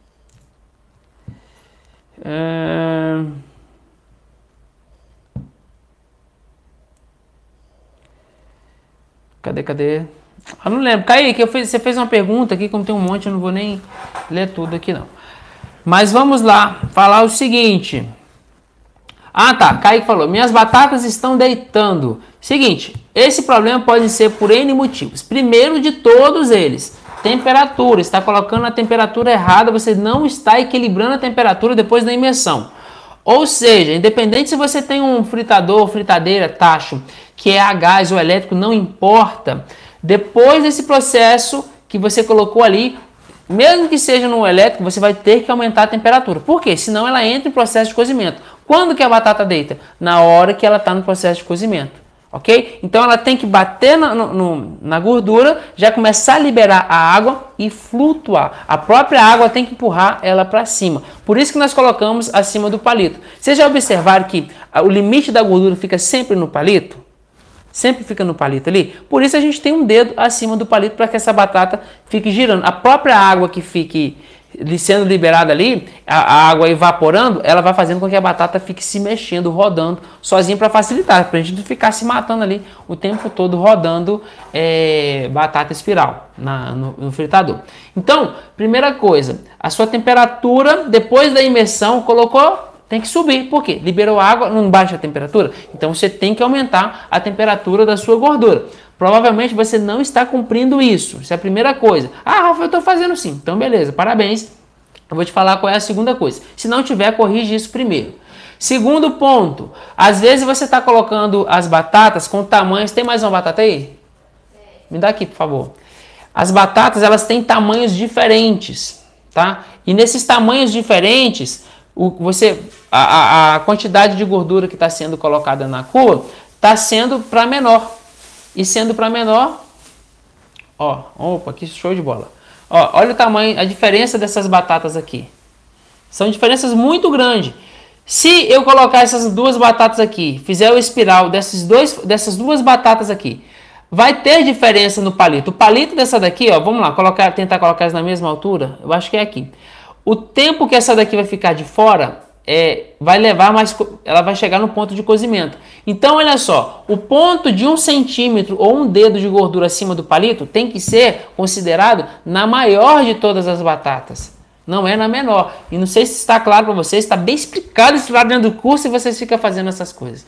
Cadê? Eu não lembro. Kaique, você fez uma pergunta aqui, como tem um monte, eu não vou nem ler tudo aqui não. Mas vamos lá, falar o seguinte. Ah tá, Kaique falou, minhas batatas estão deitando. Seguinte, esse problema pode ser por N motivos. Primeiro de todos eles, temperatura. Está colocando a temperatura errada, você não está equilibrando a temperatura depois da imersão. Ou seja, independente se você tem um fritador, fritadeira, tacho, que é a gás ou elétrico, não importa. Depois desse processo que você colocou ali, mesmo que seja no elétrico, você vai ter que aumentar a temperatura. Por quê? Senão ela entra em processo de cozimento. Quando que a batata deita? Na hora que ela está no processo de cozimento. ok? Então ela tem que bater na gordura, já começar a liberar a água e flutuar. A própria água tem que empurrar ela para cima. Por isso que nós colocamos acima do palito. Vocês já observaram que o limite da gordura fica sempre no palito? Sempre fica no palito ali? Por isso a gente tem um dedo acima do palito para que essa batata fique girando. A própria água que fique sendo liberada ali, a água evaporando, ela vai fazendo com que a batata fique se mexendo, rodando sozinha para facilitar, para a gente não ficar se matando ali o tempo todo rodando batata espiral no fritador. Então, primeira coisa, a sua temperatura depois da imersão colocou, tem que subir. Por quê? Liberou água, não baixa a temperatura? Então você tem que aumentar a temperatura da sua gordura. Provavelmente você não está cumprindo isso. Isso é a primeira coisa. Ah, Rafa, eu estou fazendo sim. Então beleza, parabéns. Eu vou te falar qual é a segunda coisa. Se não tiver, corrige isso primeiro. Segundo ponto, às vezes você está colocando as batatas com tamanhos... Tem mais uma batata aí? Me dá aqui, por favor. As batatas, elas têm tamanhos diferentes, tá? E nesses tamanhos diferentes, a quantidade de gordura que está sendo colocada na cor está sendo para menor. E sendo para menor, ó, opa, que show de bola. Ó, olha o tamanho, a diferença dessas batatas aqui. São diferenças muito grandes. Se eu colocar essas duas batatas aqui, fizer o espiral dessas duas batatas aqui, vai ter diferença no palito. O palito dessa daqui, ó, vamos lá, tentar colocar elas na mesma altura. Eu acho que é aqui. O tempo que essa daqui vai ficar de fora vai levar mais, ela vai chegar no ponto de cozimento. Então, olha só, o ponto de 1 centímetro ou um dedo de gordura acima do palito tem que ser considerado na maior de todas as batatas. Não é na menor. E não sei se está claro para vocês, está bem explicado isso lá dentro do curso e vocês ficam fazendo essas coisas.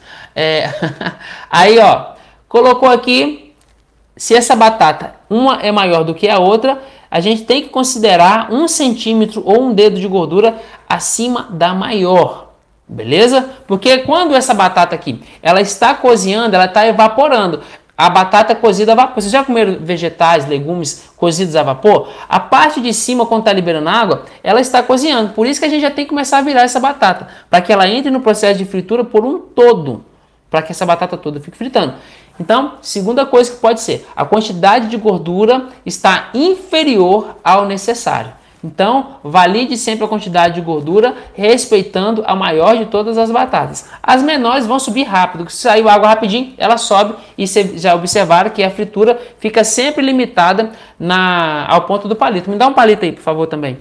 Aí, ó, colocou aqui, se essa batata, uma é maior do que a outra, a gente tem que considerar 1 centímetro ou um dedo de gordura acima da maior, beleza? Porque quando essa batata aqui, ela está cozinhando, ela está evaporando. A batata cozida a vapor. Vocês já comeram vegetais, legumes cozidos a vapor? A parte de cima, quando está liberando água, ela está cozinhando. Por isso que a gente já tem que começar a virar essa batata, para que ela entre no processo de fritura por um todo, para que essa batata toda fique fritando. Então, segunda coisa que pode ser, a quantidade de gordura está inferior ao necessário. Então, valide sempre a quantidade de gordura, respeitando a maior de todas as batatas. As menores vão subir rápido, se saiu água rapidinho, ela sobe, e vocês já observaram que a fritura fica sempre limitada ao ponto do palito. Me dá um palito aí, por favor, também.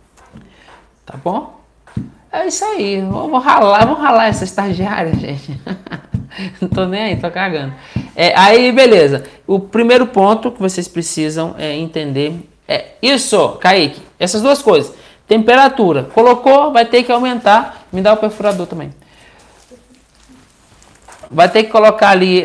Tá bom? É isso aí, vamos ralar essa estagiária, gente. Não tô nem aí, tô cagando. Aí, beleza. O primeiro ponto que vocês precisam entender é isso, Kaique. Essas duas coisas. Temperatura. Colocou, vai ter que aumentar. Me dá o perfurador também. Vai ter que colocar ali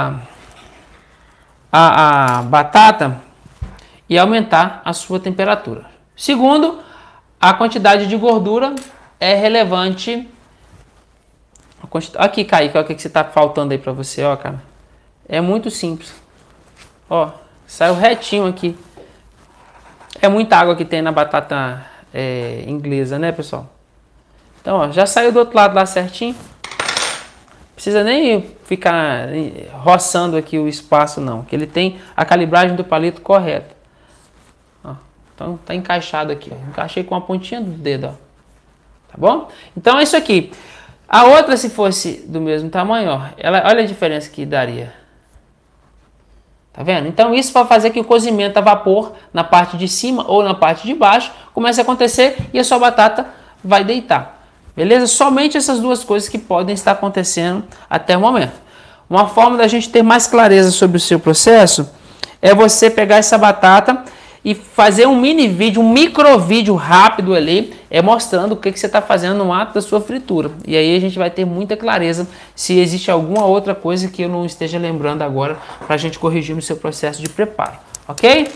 a batata e aumentar a sua temperatura. Segundo, a quantidade de gordura é relevante. Aqui, Kaique, olha o que você tá faltando aí para você, ó, cara. É muito simples. Ó, saiu retinho aqui. É muita água que tem na batata inglesa, né, pessoal? Então, ó, já saiu do outro lado lá certinho. Precisa nem ficar roçando aqui o espaço, não. Que ele tem a calibragem do palito correta. Ó, então, tá encaixado aqui, ó. Encaixei com a pontinha do dedo, ó. Tá bom? Então, é isso aqui. A outra, se fosse do mesmo tamanho, ó, olha a diferença que daria. Tá vendo? Então isso vai fazer que o cozimento a vapor na parte de cima ou na parte de baixo comece a acontecer e a sua batata vai deitar. Beleza? Somente essas duas coisas que podem estar acontecendo até o momento. Uma forma da gente ter mais clareza sobre o seu processo é você pegar essa batata e fazer um mini vídeo, um micro vídeo rápido ali, mostrando o que você está fazendo no ato da sua fritura. E aí a gente vai ter muita clareza se existe alguma outra coisa que eu não esteja lembrando agora para a gente corrigir no seu processo de preparo. Ok?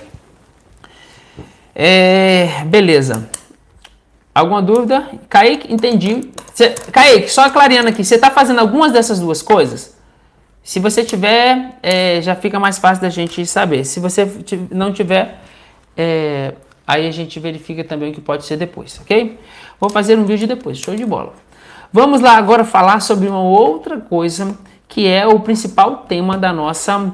Beleza. Alguma dúvida? Kaique, entendi. Kaique, só clareando aqui, você está fazendo algumas dessas duas coisas? Se você tiver, já fica mais fácil da gente saber. Se você não tiver... aí a gente verifica também o que pode ser depois, ok? Vou fazer um vídeo depois, show de bola. Vamos lá agora falar sobre uma outra coisa que é o principal tema da nossa,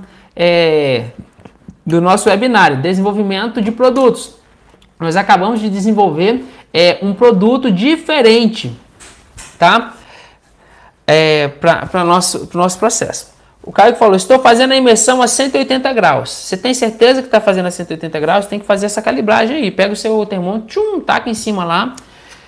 do nosso webinário, desenvolvimento de produtos. Nós acabamos de desenvolver um produto diferente, tá? Para o nosso processo. O Caio falou, estou fazendo a imersão a 180 graus. Você tem certeza que está fazendo a 180 graus? Tem que fazer essa calibragem aí. Pega o seu termômetro, taca em cima lá.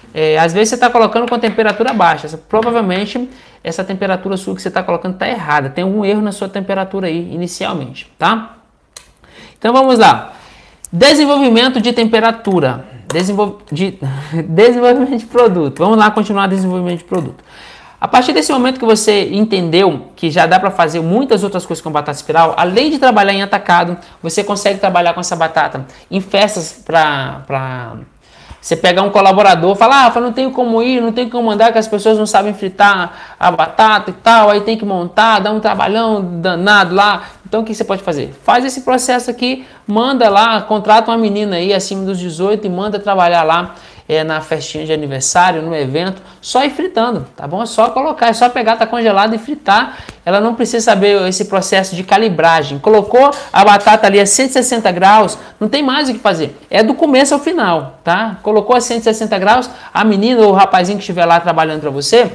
Às vezes você está colocando com temperatura baixa. Provavelmente essa temperatura sua que você está colocando está errada. Tem algum erro na sua temperatura aí inicialmente, tá? Então vamos lá. Desenvolvimento de temperatura. Desenvolvimento de produto. Vamos lá continuar desenvolvimento de produto. A partir desse momento que você entendeu que já dá para fazer muitas outras coisas com batata espiral, além de trabalhar em atacado, você consegue trabalhar com essa batata em festas para você pegar um colaborador, falar, não tenho como ir, não tenho como mandar, que as pessoas não sabem fritar a batata e tal, aí tem que montar, dá um trabalhão danado lá. Então o que você pode fazer? Faz esse processo aqui, manda lá, contrata uma menina aí acima dos 18 e manda trabalhar lá na festinha de aniversário, no evento, só ir fritando, tá bom? É só colocar, é só pegar, tá congelado e fritar. Ela não precisa saber esse processo de calibragem. Colocou a batata ali a 160 graus, não tem mais o que fazer. É do começo ao final, tá? Colocou a 160 graus, a menina ou o rapazinho que estiver lá trabalhando para você,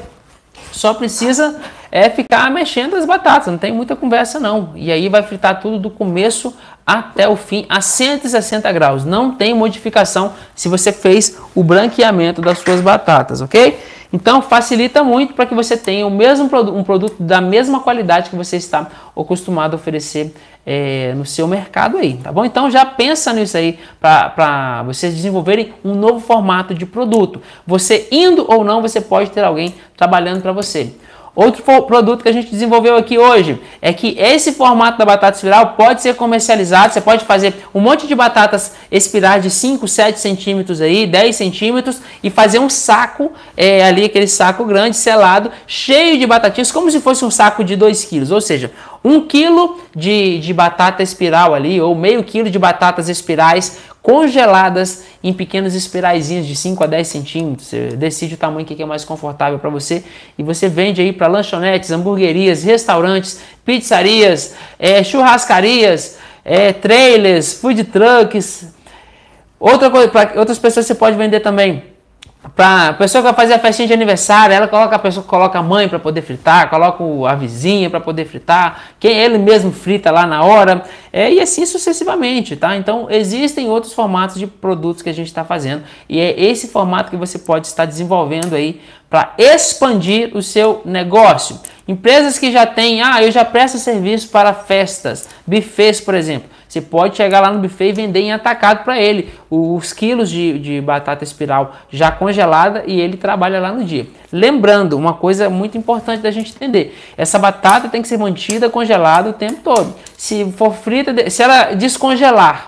só precisa ficar mexendo as batatas, não tem muita conversa não. E aí vai fritar tudo do começo até o fim a 160 graus. Não tem modificação se você fez o branqueamento das suas batatas, ok? Então facilita muito para que você tenha um produto da mesma qualidade que você está acostumado a oferecer no seu mercado aí, tá bom? Então já pensa nisso aí para vocês desenvolverem um novo formato de produto. Você indo ou não, você pode ter alguém trabalhando para você. Outro produto que a gente desenvolveu aqui hoje é que esse formato da batata espiral pode ser comercializado. Você pode fazer um monte de batatas espirais de 5, 7 centímetros aí, 10 centímetros e fazer um saco ali, aquele saco grande, selado, cheio de batatinhas, como se fosse um saco de 2 quilos. Ou seja, 1 quilo de batata espiral ali, ou meio quilo de batatas espirais congeladas em pequenos espiraizinhos de 5 a 10 centímetros. Você decide o tamanho que é mais confortável para você e você vende aí para lanchonetes, hamburguerias, restaurantes, pizzarias, churrascarias, trailers, food trucks. Outra coisa, para outras pessoas você pode vender também. Para a pessoa que vai fazer a festinha de aniversário, ela coloca a mãe para poder fritar, coloca a vizinha para poder fritar, ele mesmo frita lá na hora, e assim sucessivamente, tá? Então existem outros formatos de produtos que a gente está fazendo e é esse formato que você pode estar desenvolvendo aí para expandir o seu negócio. Empresas que já têm, eu já presto serviço para festas, buffets, por exemplo. Você pode chegar lá no buffet e vender em atacado para ele os quilos de batata espiral já congelada e ele trabalha lá no dia. Lembrando, uma coisa muito importante da gente entender, essa batata tem que ser mantida congelada o tempo todo. Se for frita, se ela descongelar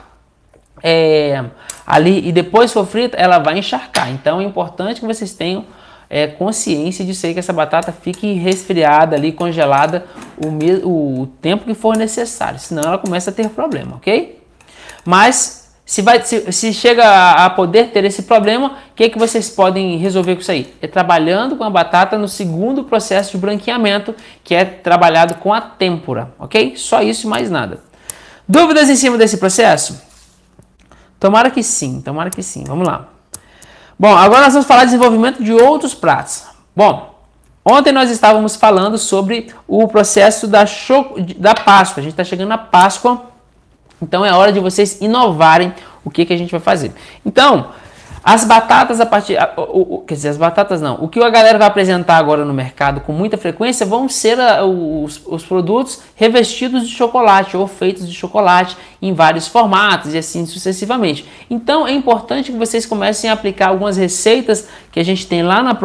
ali e depois for frita, ela vai encharcar. Então é importante que vocês tenham consciência disso aí, que essa batata fique resfriada ali, congelada o tempo que for necessário, senão ela começa a ter problema, ok? Mas se chega a poder ter esse problema, o que vocês podem resolver com isso aí? É trabalhando com a batata no segundo processo de branqueamento, que é trabalhado com a têmpora, ok? Só isso e mais nada. Dúvidas em cima desse processo? Tomara que sim, vamos lá. Bom, agora nós vamos falar de desenvolvimento de outros pratos. Bom, ontem nós estávamos falando sobre o processo da Páscoa. A gente está chegando na Páscoa, então é hora de vocês inovarem o que a gente vai fazer. Então, as batatas as batatas não. O que a galera vai apresentar agora no mercado com muita frequência vão ser os produtos revestidos de chocolate ou feitos de chocolate em vários formatos e assim sucessivamente. Então é importante que vocês comecem a aplicar algumas receitas que a gente tem lá no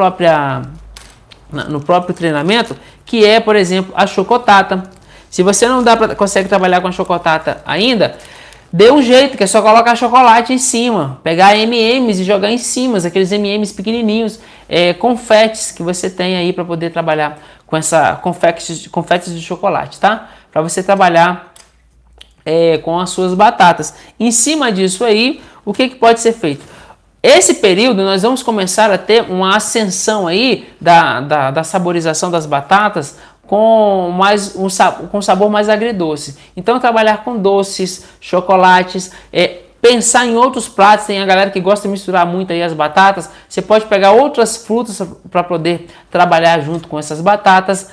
próprio treinamento, que é, por exemplo, a chocotata. Se você não consegue trabalhar com a chocotata ainda, dê um jeito, que é só colocar chocolate em cima, pegar M&M's e jogar em cima, aqueles M&M's pequenininhos, confetes que você tem aí para poder trabalhar com essa confetes de chocolate, tá? Para você trabalhar com as suas batatas. Em cima disso aí, o que pode ser feito? Esse período nós vamos começar a ter uma ascensão aí da saborização das batatas com com sabor mais agridoce. Então trabalhar com doces, chocolates, pensar em outros pratos. Tem a galera que gosta de misturar muito aí as batatas. Você pode pegar outras frutas para poder trabalhar junto com essas batatas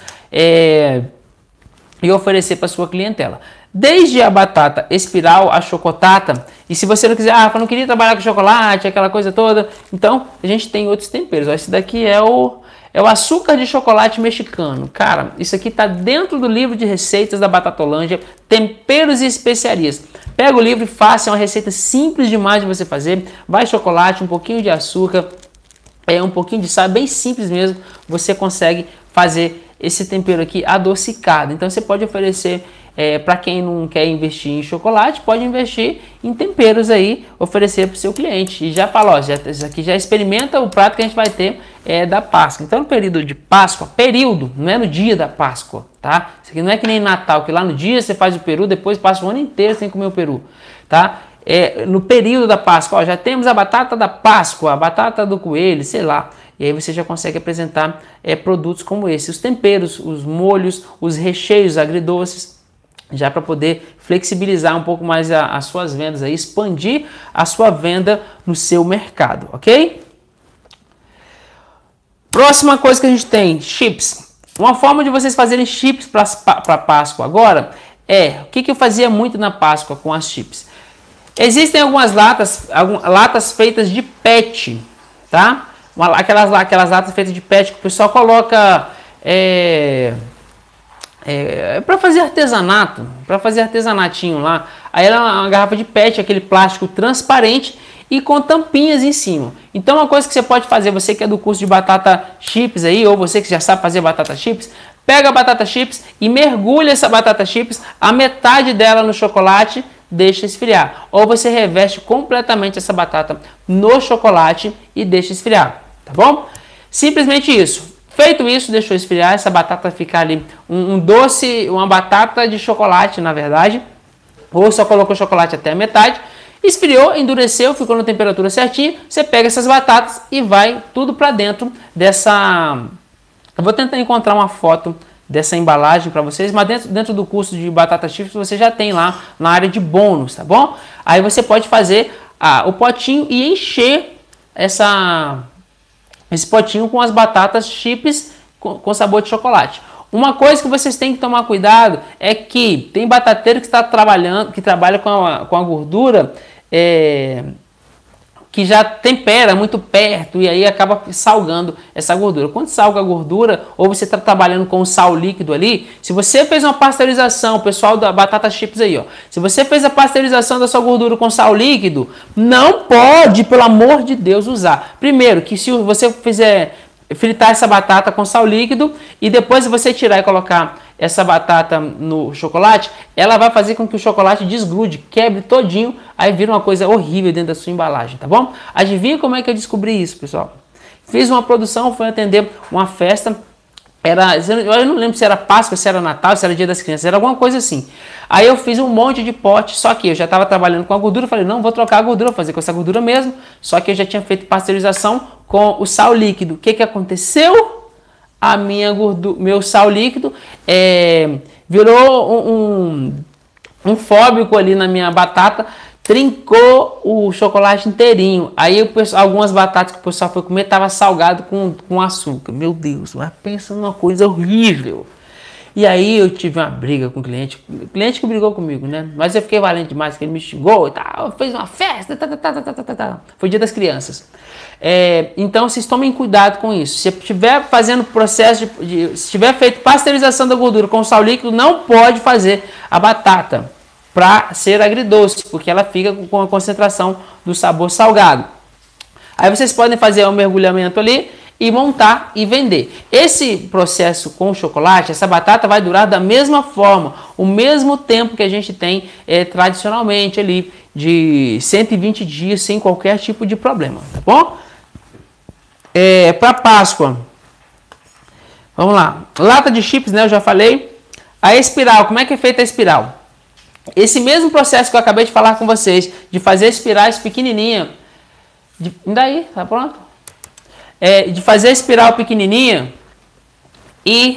e oferecer para sua clientela. Desde a batata espiral, a chocotata, e se você não quiser, eu não queria trabalhar com chocolate, aquela coisa toda, então a gente tem outros temperos. Esse daqui é o açúcar de chocolate mexicano. Cara, isso aqui está dentro do livro de receitas da Batatolândia, temperos e especiarias. Pega o livro e faça, é uma receita simples demais de você fazer. Vai chocolate, um pouquinho de açúcar, um pouquinho de sal, bem simples mesmo. Você consegue fazer esse tempero aqui adocicado. Então você pode oferecer para quem não quer investir em chocolate, pode investir em temperos aí, oferecer para o seu cliente. E já fala, isso aqui já experimenta o prato que a gente vai ter da Páscoa. Então no período de Páscoa, não é no dia da Páscoa, tá? Isso aqui não é que nem Natal, que lá no dia você faz o peru, depois passa o ano inteiro sem comer o peru, tá? No período da Páscoa, já temos a batata da Páscoa, a batata do coelho, sei lá. E aí você já consegue apresentar produtos como esse. Os temperos, os molhos, os recheios agridoces, já para poder flexibilizar um pouco mais as suas vendas, aí, expandir a sua venda no seu mercado, ok? Próxima coisa que a gente tem, chips. Uma forma de vocês fazerem chips para Páscoa agora o que eu fazia muito na Páscoa com as chips? Existem algumas latas feitas de PET, tá? Aquelas latas feitas de PET que o pessoal coloca para fazer artesanato, para fazer artesanatinho lá. Aí ela é uma garrafa de PET, aquele plástico transparente e com tampinhas em cima. Então uma coisa que você pode fazer, você que é do curso de batata chips aí, ou você que já sabe fazer batata chips, pega a batata chips e mergulha essa batata chips, a metade dela no chocolate, deixa esfriar. Ou você reveste completamente essa batata no chocolate e deixa esfriar, tá bom? Simplesmente isso. Feito isso, deixou esfriar, essa batata ficar ali um doce, uma batata de chocolate, na verdade, ou só colocou chocolate até a metade, esfriou, endureceu, ficou na temperatura certinha, você pega essas batatas e vai tudo para dentro dessa... Eu vou tentar encontrar uma foto dessa embalagem para vocês, mas dentro do curso de batata chips você já tem lá na área de bônus, tá bom? Aí você pode fazer o potinho e encher esse potinho com as batatas chips com sabor de chocolate. Uma coisa que vocês têm que tomar cuidado é que tem batateiro que trabalha com a gordura que já tempera muito perto e aí acaba salgando essa gordura. Quando salga a gordura, ou você está trabalhando com o sal líquido ali, se você fez uma pasteurização, o pessoal da batata chips aí, se você fez a pasteurização da sua gordura com sal líquido, não pode, pelo amor de Deus, usar. Primeiro, que se você fizer fritar essa batata com sal líquido e depois você tirar e colocar essa batata no chocolate, ela vai fazer com que o chocolate desgrude, quebre todinho, aí vira uma coisa horrível dentro da sua embalagem, tá bom? Adivinha como é que eu descobri isso, pessoal? Fiz uma produção, fui atender uma festa, eu não lembro se era Páscoa, se era Natal, se era Dia das Crianças, era alguma coisa assim. Aí eu fiz um monte de pote, só que eu já estava trabalhando com a gordura, falei, não, vou trocar a gordura, vou fazer com essa gordura mesmo, só que eu já tinha feito pasteurização com o sal líquido. O que aconteceu? Meu sal líquido virou um fóbico ali na minha batata, trincou o chocolate inteirinho. Aí algumas batatas que o pessoal foi comer estavam salgado com açúcar. Meu Deus, mas pensa numa coisa horrível. E aí eu tive uma briga com o cliente que brigou comigo, né? Mas eu fiquei valente demais, que ele me xingou e tal, fez uma festa, foi Dia das Crianças. Então vocês tomem cuidado com isso. Se estiver fazendo processo se tiver feito pasteurização da gordura com sal líquido, não pode fazer a batata para ser agridoce, porque ela fica com a concentração do sabor salgado. Aí vocês podem fazer um mergulhamento ali e montar e vender. Esse processo com chocolate, essa batata vai durar da mesma forma, o mesmo tempo que a gente tem tradicionalmente ali, de 120 dias sem qualquer tipo de problema, tá bom? Para Páscoa, vamos lá, lata de chips, né, eu já falei. A espiral, como é que é feita a espiral? Esse mesmo processo que eu acabei de falar com vocês, de fazer espirais pequenininha, daí, tá pronto? De fazer a espiral pequenininha e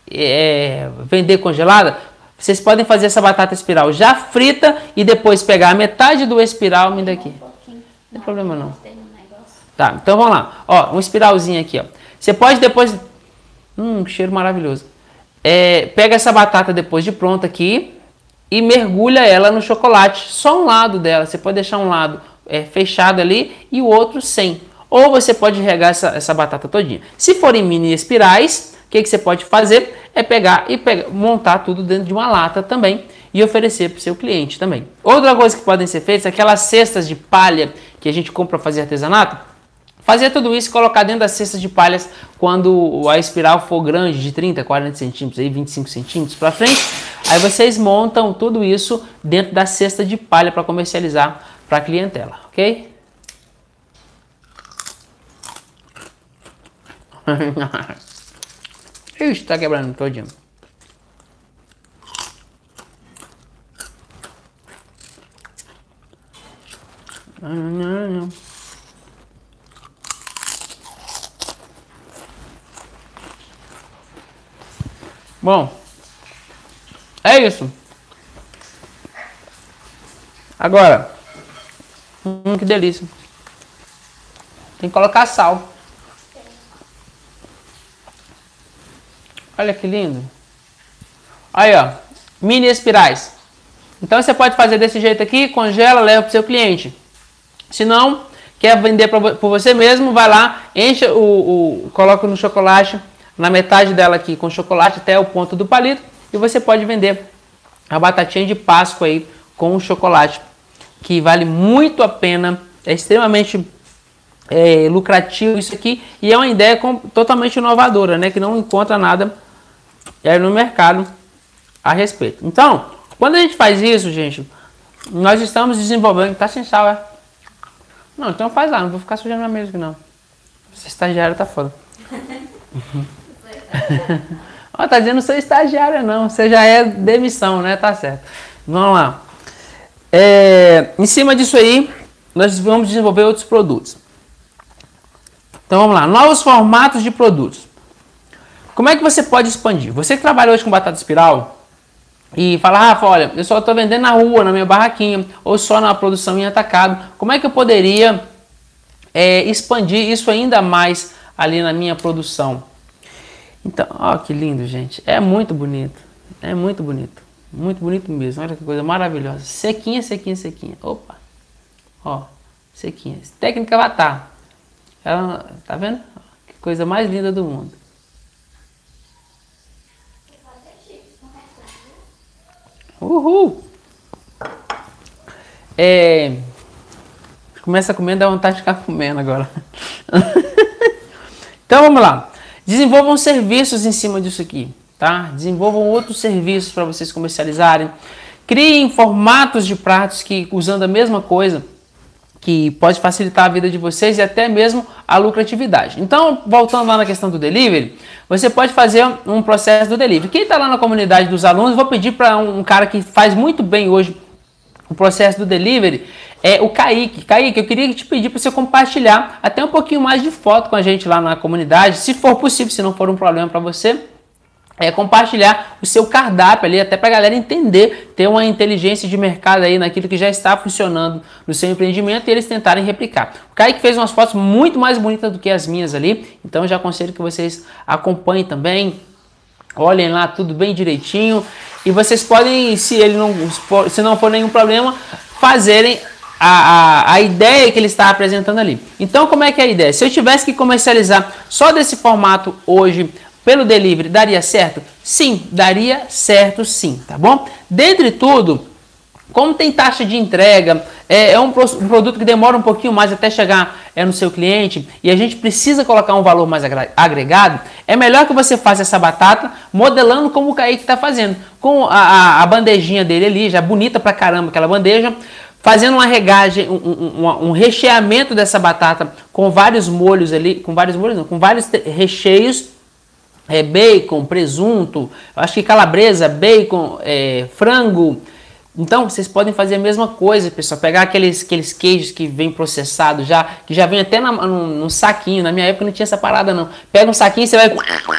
vender congelada, vocês podem fazer essa batata espiral já frita e depois pegar a metade do espiral e daqui. Não tem problema não. Tá, então vamos lá. Ó, um espiralzinho aqui, ó. Você pode depois... que cheiro maravilhoso. Pega essa batata depois de pronta aqui e mergulha ela no chocolate. Só um lado dela. Você pode deixar um lado fechado ali e o outro sem. Ou você pode regar essa batata todinha. Se forem mini espirais, o que você pode fazer é montar tudo dentro de uma lata também e oferecer para o seu cliente também. Outra coisa que podem ser feitas, aquelas cestas de palha que a gente compra para fazer artesanato, fazer tudo isso e colocar dentro das cestas de palhas quando a espiral for grande, de 30, 40 centímetros, aí 25 centímetros para frente. Aí vocês montam tudo isso dentro da cesta de palha para comercializar para a clientela, ok? Ixi, tá quebrando todinho. Bom, é isso. Agora, que delícia. Tem que colocar sal. Olha que lindo. Aí, ó, mini espirais. Então você pode fazer desse jeito aqui, congela, leva para o seu cliente. Se não, quer vender por você mesmo, vai lá, enche coloca no chocolate, na metade dela aqui com chocolate até o ponto do palito, e você pode vender a batatinha de Páscoa aí com o chocolate, que vale muito a pena, é extremamente lucrativo isso aqui, e é uma ideia totalmente inovadora, né, que não encontra nada no mercado a respeito. Então, quando a gente faz isso, gente, nós estamos desenvolvendo... Tá sem sal, Não, então faz lá, não vou ficar sujando na mesa aqui, não. Esse estagiário tá foda. Ó, tá dizendo que sou estagiária, não. Você já é demissão, né? Tá certo. Vamos lá. Em cima disso aí, nós vamos desenvolver outros produtos. Então vamos lá. Novos formatos de produtos. Como é que você pode expandir? Você que trabalha hoje com batata espiral e fala, Rafa, olha, eu só estou vendendo na rua, na minha barraquinha, ou só na produção em atacado. Como é que eu poderia expandir isso ainda mais ali na minha produção? Então, ó, que lindo, gente. É muito bonito. É muito bonito. Muito bonito mesmo. Olha que coisa maravilhosa. Sequinha, sequinha, sequinha. Opa. Ó, sequinha. Técnica Avatar. Ela, tá vendo? Que coisa mais linda do mundo. Uhul! Começa a comer, dá vontade de ficar comendo agora. Então vamos lá. Desenvolvam serviços em cima disso aqui, tá? Desenvolvam outros serviços para vocês comercializarem. Criem formatos de pratos que, usando a mesma coisa, que pode facilitar a vida de vocês e até mesmo a lucratividade. Então, voltando lá na questão do delivery, você pode fazer um processo do delivery. Quem está lá na comunidade dos alunos, vou pedir para um cara que faz muito bem hoje o processo do delivery, é o Kaique. Kaique, eu queria te pedir para você compartilhar até um pouquinho mais de foto com a gente lá na comunidade, se for possível, se não for um problema para você. Compartilhar o seu cardápio ali, até para a galera entender, ter uma inteligência de mercado aí naquilo que já está funcionando no seu empreendimento e eles tentarem replicar. O Kaique fez umas fotos muito mais bonitas do que as minhas ali, então eu já aconselho que vocês acompanhem também, olhem lá tudo bem direitinho e vocês podem, se não for nenhum problema, fazerem a ideia que ele está apresentando ali. Então, como é que é a ideia? Se eu tivesse que comercializar só desse formato hoje, pelo delivery, daria certo? Sim, daria certo sim, tá bom? Dentre tudo, como tem taxa de entrega, é um produto que demora um pouquinho mais até chegar no seu cliente e a gente precisa colocar um valor mais agregado, é melhor que você faça essa batata modelando como o Kaique está fazendo, com a bandejinha dele ali, já bonita pra caramba aquela bandeja, fazendo uma regagem, um recheamento dessa batata com vários molhos ali, com vários recheios, bacon, presunto, acho que calabresa, bacon, frango. Então vocês podem fazer a mesma coisa, pessoal, pegar aqueles queijos que vem processado que já vem até num saquinho. Na minha época não tinha essa parada não. Pega um saquinho e você vai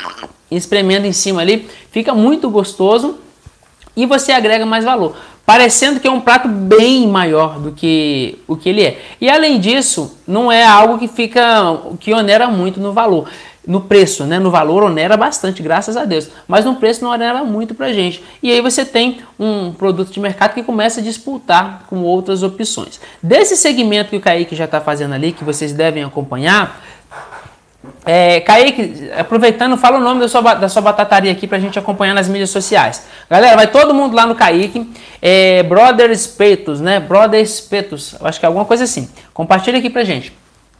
espremendo em cima ali, fica muito gostoso e você agrega mais valor, parecendo que é um prato bem maior do que o que ele é. E além disso, não é algo que onera muito no valor. No preço, né? No valor onera bastante, graças a Deus. Mas no preço não onera muito pra gente. E aí você tem um produto de mercado que começa a disputar com outras opções. Desse segmento que o Kaique já está fazendo ali, que vocês devem acompanhar, Kaique, aproveitando, fala o nome da sua batataria aqui pra gente acompanhar nas mídias sociais. Galera, vai todo mundo lá no Kaique, Brother Espetos, né? Brother Espetos, acho que é alguma coisa assim. Compartilha aqui pra gente.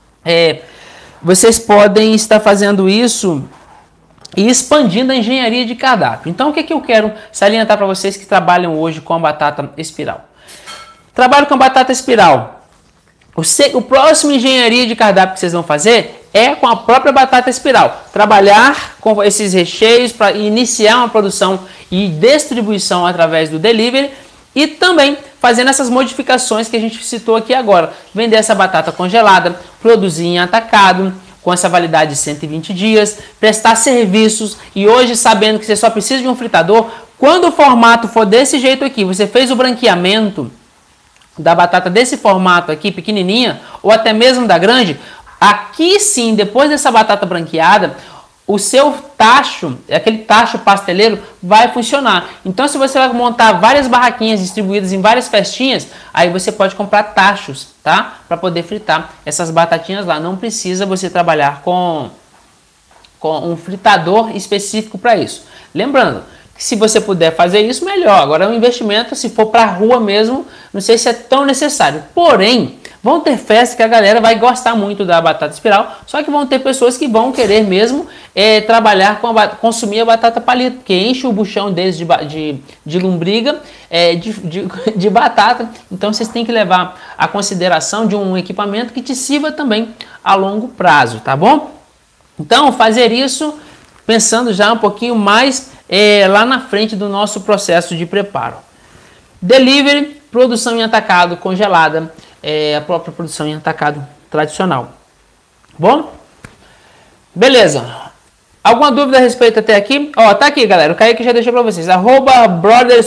Vocês podem estar fazendo isso e expandindo a engenharia de cardápio. Então, o que eu quero salientar para vocês que trabalham hoje com a batata espiral? Trabalho com a batata espiral. O próximo engenharia de cardápio que vocês vão fazer é com a própria batata espiral. Trabalhar com esses recheios para iniciar uma produção e distribuição através do delivery e também fazendo essas modificações que a gente citou aqui agora. Vender essa batata congelada, produzir em atacado, com essa validade de 120 dias, prestar serviços e hoje sabendo que você só precisa de um fritador, quando o formato for desse jeito aqui, você fez o branqueamento da batata desse formato aqui, pequenininha, ou até mesmo da grande, aqui sim, depois dessa batata branqueada, o seu tacho, aquele tacho pasteleiro, vai funcionar. Então, se você vai montar várias barraquinhas distribuídas em várias festinhas, aí você pode comprar tachos, tá? Para poder fritar essas batatinhas lá. Não precisa você trabalhar com um fritador específico para isso. Lembrando que se você puder fazer isso, melhor. Agora, é um investimento, se for para a rua mesmo, não sei se é tão necessário. Porém, vão ter festas que a galera vai gostar muito da batata espiral, só que vão ter pessoas que vão querer mesmo trabalhar consumir a batata palito, porque enche o buchão deles de lombriga, de batata. Então vocês têm que levar a consideração de um equipamento que te sirva também a longo prazo, tá bom? Então fazer isso pensando já um pouquinho mais lá na frente do nosso processo de preparo. Delivery, produção em atacado congelada, a própria produção em atacado tradicional. Bom? Beleza. Alguma dúvida a respeito até aqui? Ó, tá aqui, galera. O Kaique já deixou para vocês. @Brother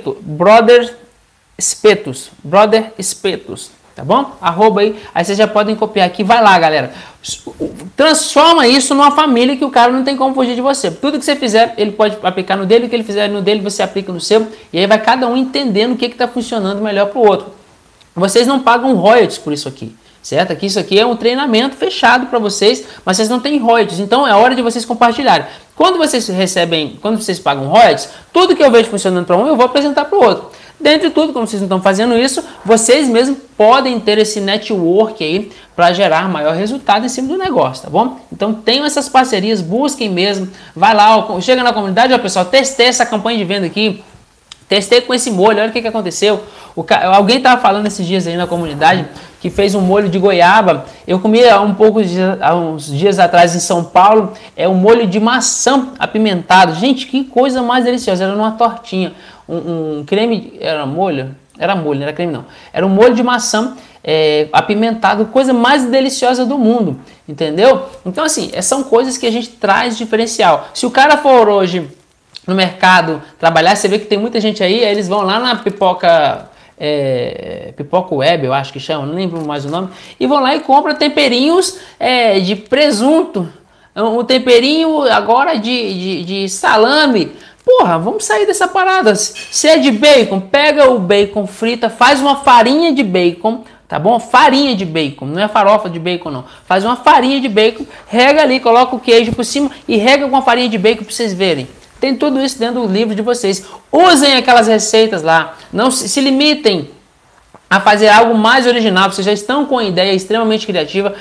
Espetos. Tá bom? Aí vocês já podem copiar aqui. Vai lá, galera. Transforma isso numa família que o cara não tem como fugir de você. Tudo que você fizer, ele pode aplicar no dele. O que ele fizer no dele, você aplica no seu. E aí vai cada um entendendo o que está funcionando melhor para o outro. Vocês não pagam royalties por isso aqui, certo? Aqui, isso aqui é um treinamento fechado para vocês, mas vocês não têm royalties, então é hora de vocês compartilharem. Quando vocês pagam royalties, tudo que eu vejo funcionando para um, eu vou apresentar para o outro. Dentro de tudo, como vocês não estão fazendo isso, vocês mesmos podem ter esse network aí para gerar maior resultado em cima do negócio, tá bom? Então tenham essas parcerias, busquem mesmo, vai lá, chega na comunidade, ó pessoal, testei essa campanha de venda aqui, testei com esse molho, olha o que aconteceu. Alguém estava falando esses dias aí na comunidade que fez um molho de goiaba. Eu comi há uns dias atrás em São Paulo, um molho de maçã apimentado. Gente, que coisa mais deliciosa. Era numa tortinha, um creme, era molho? Era molho, não era creme não. Era um molho de maçã apimentado, coisa mais deliciosa do mundo, entendeu? Então assim, são coisas que a gente traz diferencial. Se o cara for hoje no mercado trabalhar, você vê que tem muita gente aí eles vão lá na pipoca web, eu acho que chama, não lembro mais o nome, e vão lá e compram temperinhos de presunto, um temperinho agora de salame. Porra, vamos sair dessa parada. Se é de bacon, pega o bacon, frita, faz uma farinha de bacon, tá bom? Farinha de bacon, não é farofa de bacon não. Faz uma farinha de bacon, rega ali, coloca o queijo por cima e rega com a farinha de bacon para vocês verem. Tem tudo isso dentro do livro de vocês. Usem aquelas receitas lá. Não se limitem a fazer algo mais original. Vocês já estão com uma ideia extremamente criativa.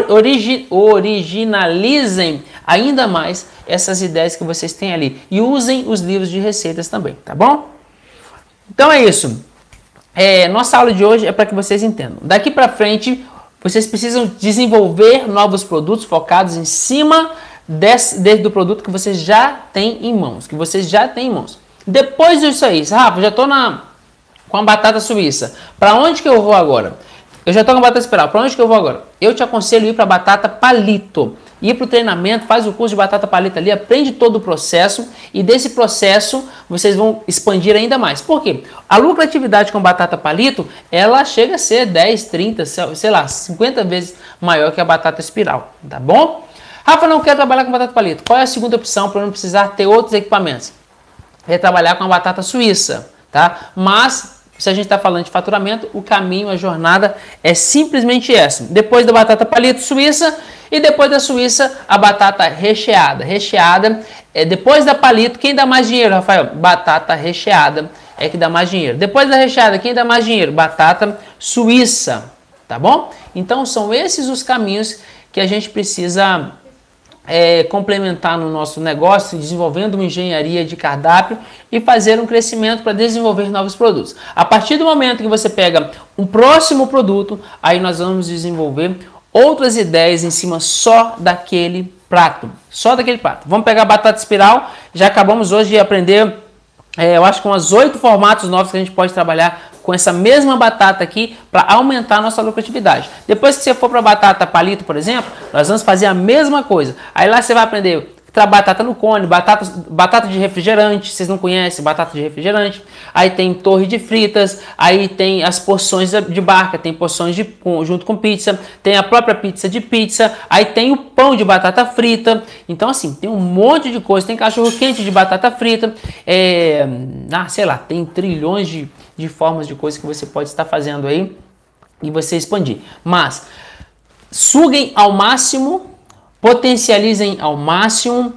Originalizem ainda mais essas ideias que vocês têm ali. E usem os livros de receitas também, tá bom? Então é isso. Nossa aula de hoje é para que vocês entendam. Daqui para frente, vocês precisam desenvolver novos produtos focados em cima do produto que vocês já têm em mãos, Depois disso aí, Rafa, já estou com a batata suíça. Para onde que eu vou agora? Eu já estou com a batata espiral. Para onde que eu vou agora? Eu te aconselho ir para a batata palito. ir para o treinamento, faz o curso de batata palito ali, aprende todo o processo e desse processo vocês vão expandir ainda mais. Por quê? A lucratividade com batata palito, ela chega a ser 10, 30, sei lá, 50 vezes maior que a batata espiral, tá bom? Rafa, não quero trabalhar com batata palito. Qual é a segunda opção para não precisar ter outros equipamentos? É trabalhar com a batata suíça, tá? Mas se a gente está falando de faturamento, o caminho, a jornada é simplesmente essa. Depois da batata palito suíça e depois da suíça, a batata recheada. Recheada, depois da palito, quem dá mais dinheiro, Rafael? Batata recheada é que dá mais dinheiro. Depois da recheada, quem dá mais dinheiro? Batata suíça, tá bom? Então, são esses os caminhos que a gente precisa complementar no nosso negócio, desenvolvendo uma engenharia de cardápio e fazer um crescimento para desenvolver novos produtos. A partir do momento que você pega um próximo produto, aí nós vamos desenvolver outras ideias em cima só daquele prato. Só daquele prato. Vamos pegar a batata espiral. Já acabamos hoje de aprender, eu acho que umas 8 formatos novos que a gente pode trabalhar com essa mesma batata aqui para aumentar a nossa lucratividade. Depois que você for para a batata palito, por exemplo, nós vamos fazer a mesma coisa. Aí lá você vai aprender batata no cone, batata de refrigerante, vocês não conhecem batata de refrigerante. Aí tem torre de fritas, aí tem as porções de barca, tem porções junto com pizza, tem a própria pizza de pizza, aí tem o pão de batata frita. Então assim, tem um monte de coisa, tem cachorro quente de batata frita, sei lá, tem trilhões de formas de coisas que você pode estar fazendo aí e você expandir. Mas suguem ao máximo, potencializem ao máximo,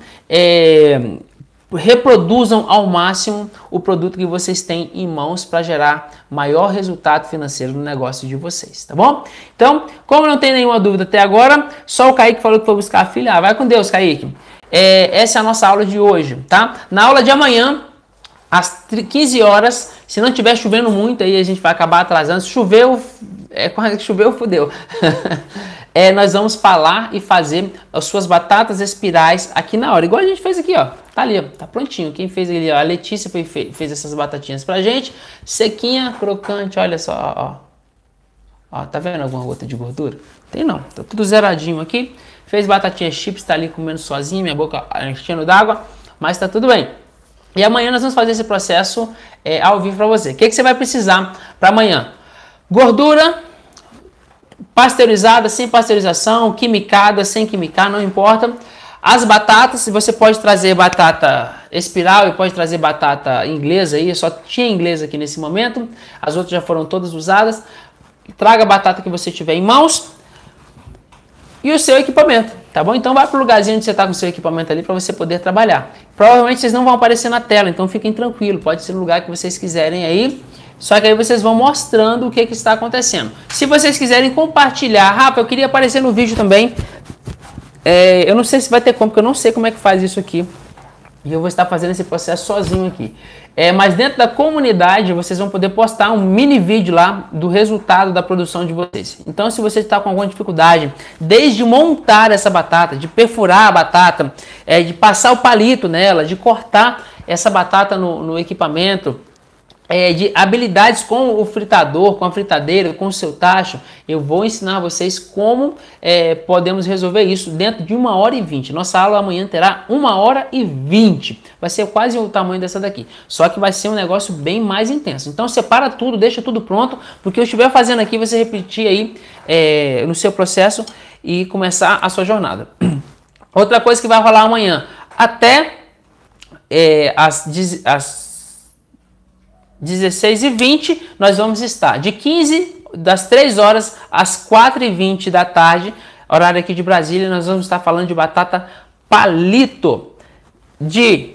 reproduzam ao máximo o produto que vocês têm em mãos para gerar maior resultado financeiro no negócio de vocês, tá bom? Então, como não tem nenhuma dúvida até agora, só o Kaique falou que foi buscar a filha. Vai com Deus, Kaique. Essa é a nossa aula de hoje, tá? Na aula de amanhã, às 15 horas, se não estiver chovendo muito, aí a gente vai acabar atrasando. Se choveu, fudeu. Nós vamos falar e fazer as suas batatas espirais aqui na hora. Igual a gente fez aqui, ó. Tá ali, ó. Tá prontinho. Quem fez ali, ó, a Letícia fez essas batatinhas pra gente. Sequinha, crocante, olha só, ó. Tá vendo alguma gota de gordura? Tem não. Tá tudo zeradinho aqui. Fez batatinha chips, tá ali comendo sozinho, minha boca enchendo d'água. Mas tá tudo bem. E amanhã nós vamos fazer esse processo ao vivo para você. O que você vai precisar para amanhã? Gordura pasteurizada, sem pasteurização, quimicada, sem quimicar, não importa. As batatas, você pode trazer batata espiral e pode trazer batata inglesa aí, só tinha inglesa aqui nesse momento. As outras já foram todas usadas. Traga a batata que você tiver em mãos e o seu equipamento, tá bom? Então vai para o lugarzinho onde você está com o seu equipamento ali para você poder trabalhar. Provavelmente vocês não vão aparecer na tela, então fiquem tranquilos, pode ser no lugar que vocês quiserem aí. Só que aí vocês vão mostrando o que está acontecendo. Se vocês quiserem compartilhar, Rafa, eu queria aparecer no vídeo também. Eu não sei se vai ter como, porque eu não sei como é que faz isso aqui. E eu vou estar fazendo esse processo sozinho aqui. Mas dentro da comunidade, vocês vão poder postar um mini vídeo lá do resultado da produção de vocês. Então, se você está com alguma dificuldade, desde montar essa batata, de perfurar a batata, de passar o palito nela, de cortar essa batata no equipamento, de habilidades com o fritador, com a fritadeira, com o seu tacho, eu vou ensinar vocês como podemos resolver isso dentro de 1h20. Nossa aula amanhã terá 1h20. Vai ser quase o tamanho dessa daqui. Só que vai ser um negócio bem mais intenso. Então separa tudo, deixa tudo pronto, porque eu estiver fazendo aqui, você repetir aí no seu processo e começar a sua jornada. Outra coisa que vai rolar amanhã, até às 16h20, nós vamos estar das 3 horas às 4h20 da tarde, horário aqui de Brasília, nós vamos estar falando de batata palito. De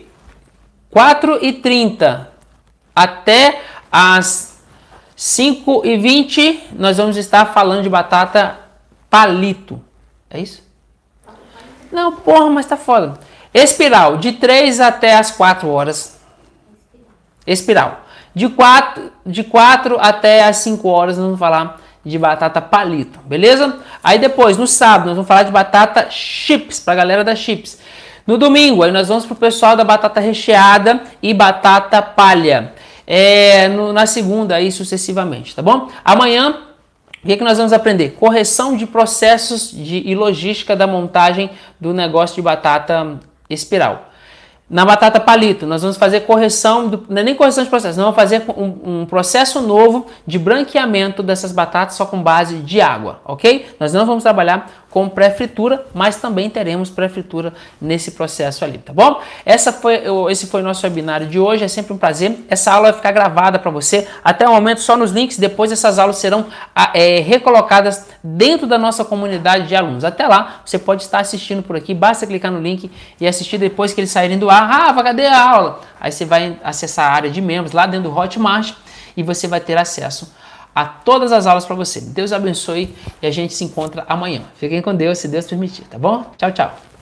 4h30 até às 5h20, nós vamos estar falando de batata palito. É isso? Não, porra, mas tá foda. Espiral, de 3 até às 4 horas. Espiral. De 4 até as 5 horas nós vamos falar de batata palito, beleza? Aí depois, no sábado, nós vamos falar de batata chips, pra galera da chips. No domingo, aí nós vamos pro pessoal da batata recheada e batata palha. Na segunda, aí sucessivamente, tá bom? Amanhã, O que é que nós vamos aprender? Correção de processos e logística da montagem do negócio de batata espiral. Na batata palito, nós vamos fazer correção, não é nem correção de processo, nós vamos fazer um processo novo de branqueamento dessas batatas só com base de água, ok? Nós não vamos trabalhar com pré-fritura, mas também teremos pré-fritura nesse processo ali, tá bom? Esse foi o nosso webinário de hoje, é sempre um prazer. Essa aula vai ficar gravada para você até o momento só nos links, depois essas aulas serão recolocadas dentro da nossa comunidade de alunos. Até lá, você pode estar assistindo por aqui, basta clicar no link e assistir depois que eles saírem do ar. Ah, cadê a aula? Aí você vai acessar a área de membros lá dentro do Hotmart e você vai ter acesso a todas as aulas para você. Deus abençoe e a gente se encontra amanhã. Fiquem com Deus, se Deus permitir, tá bom? Tchau, tchau.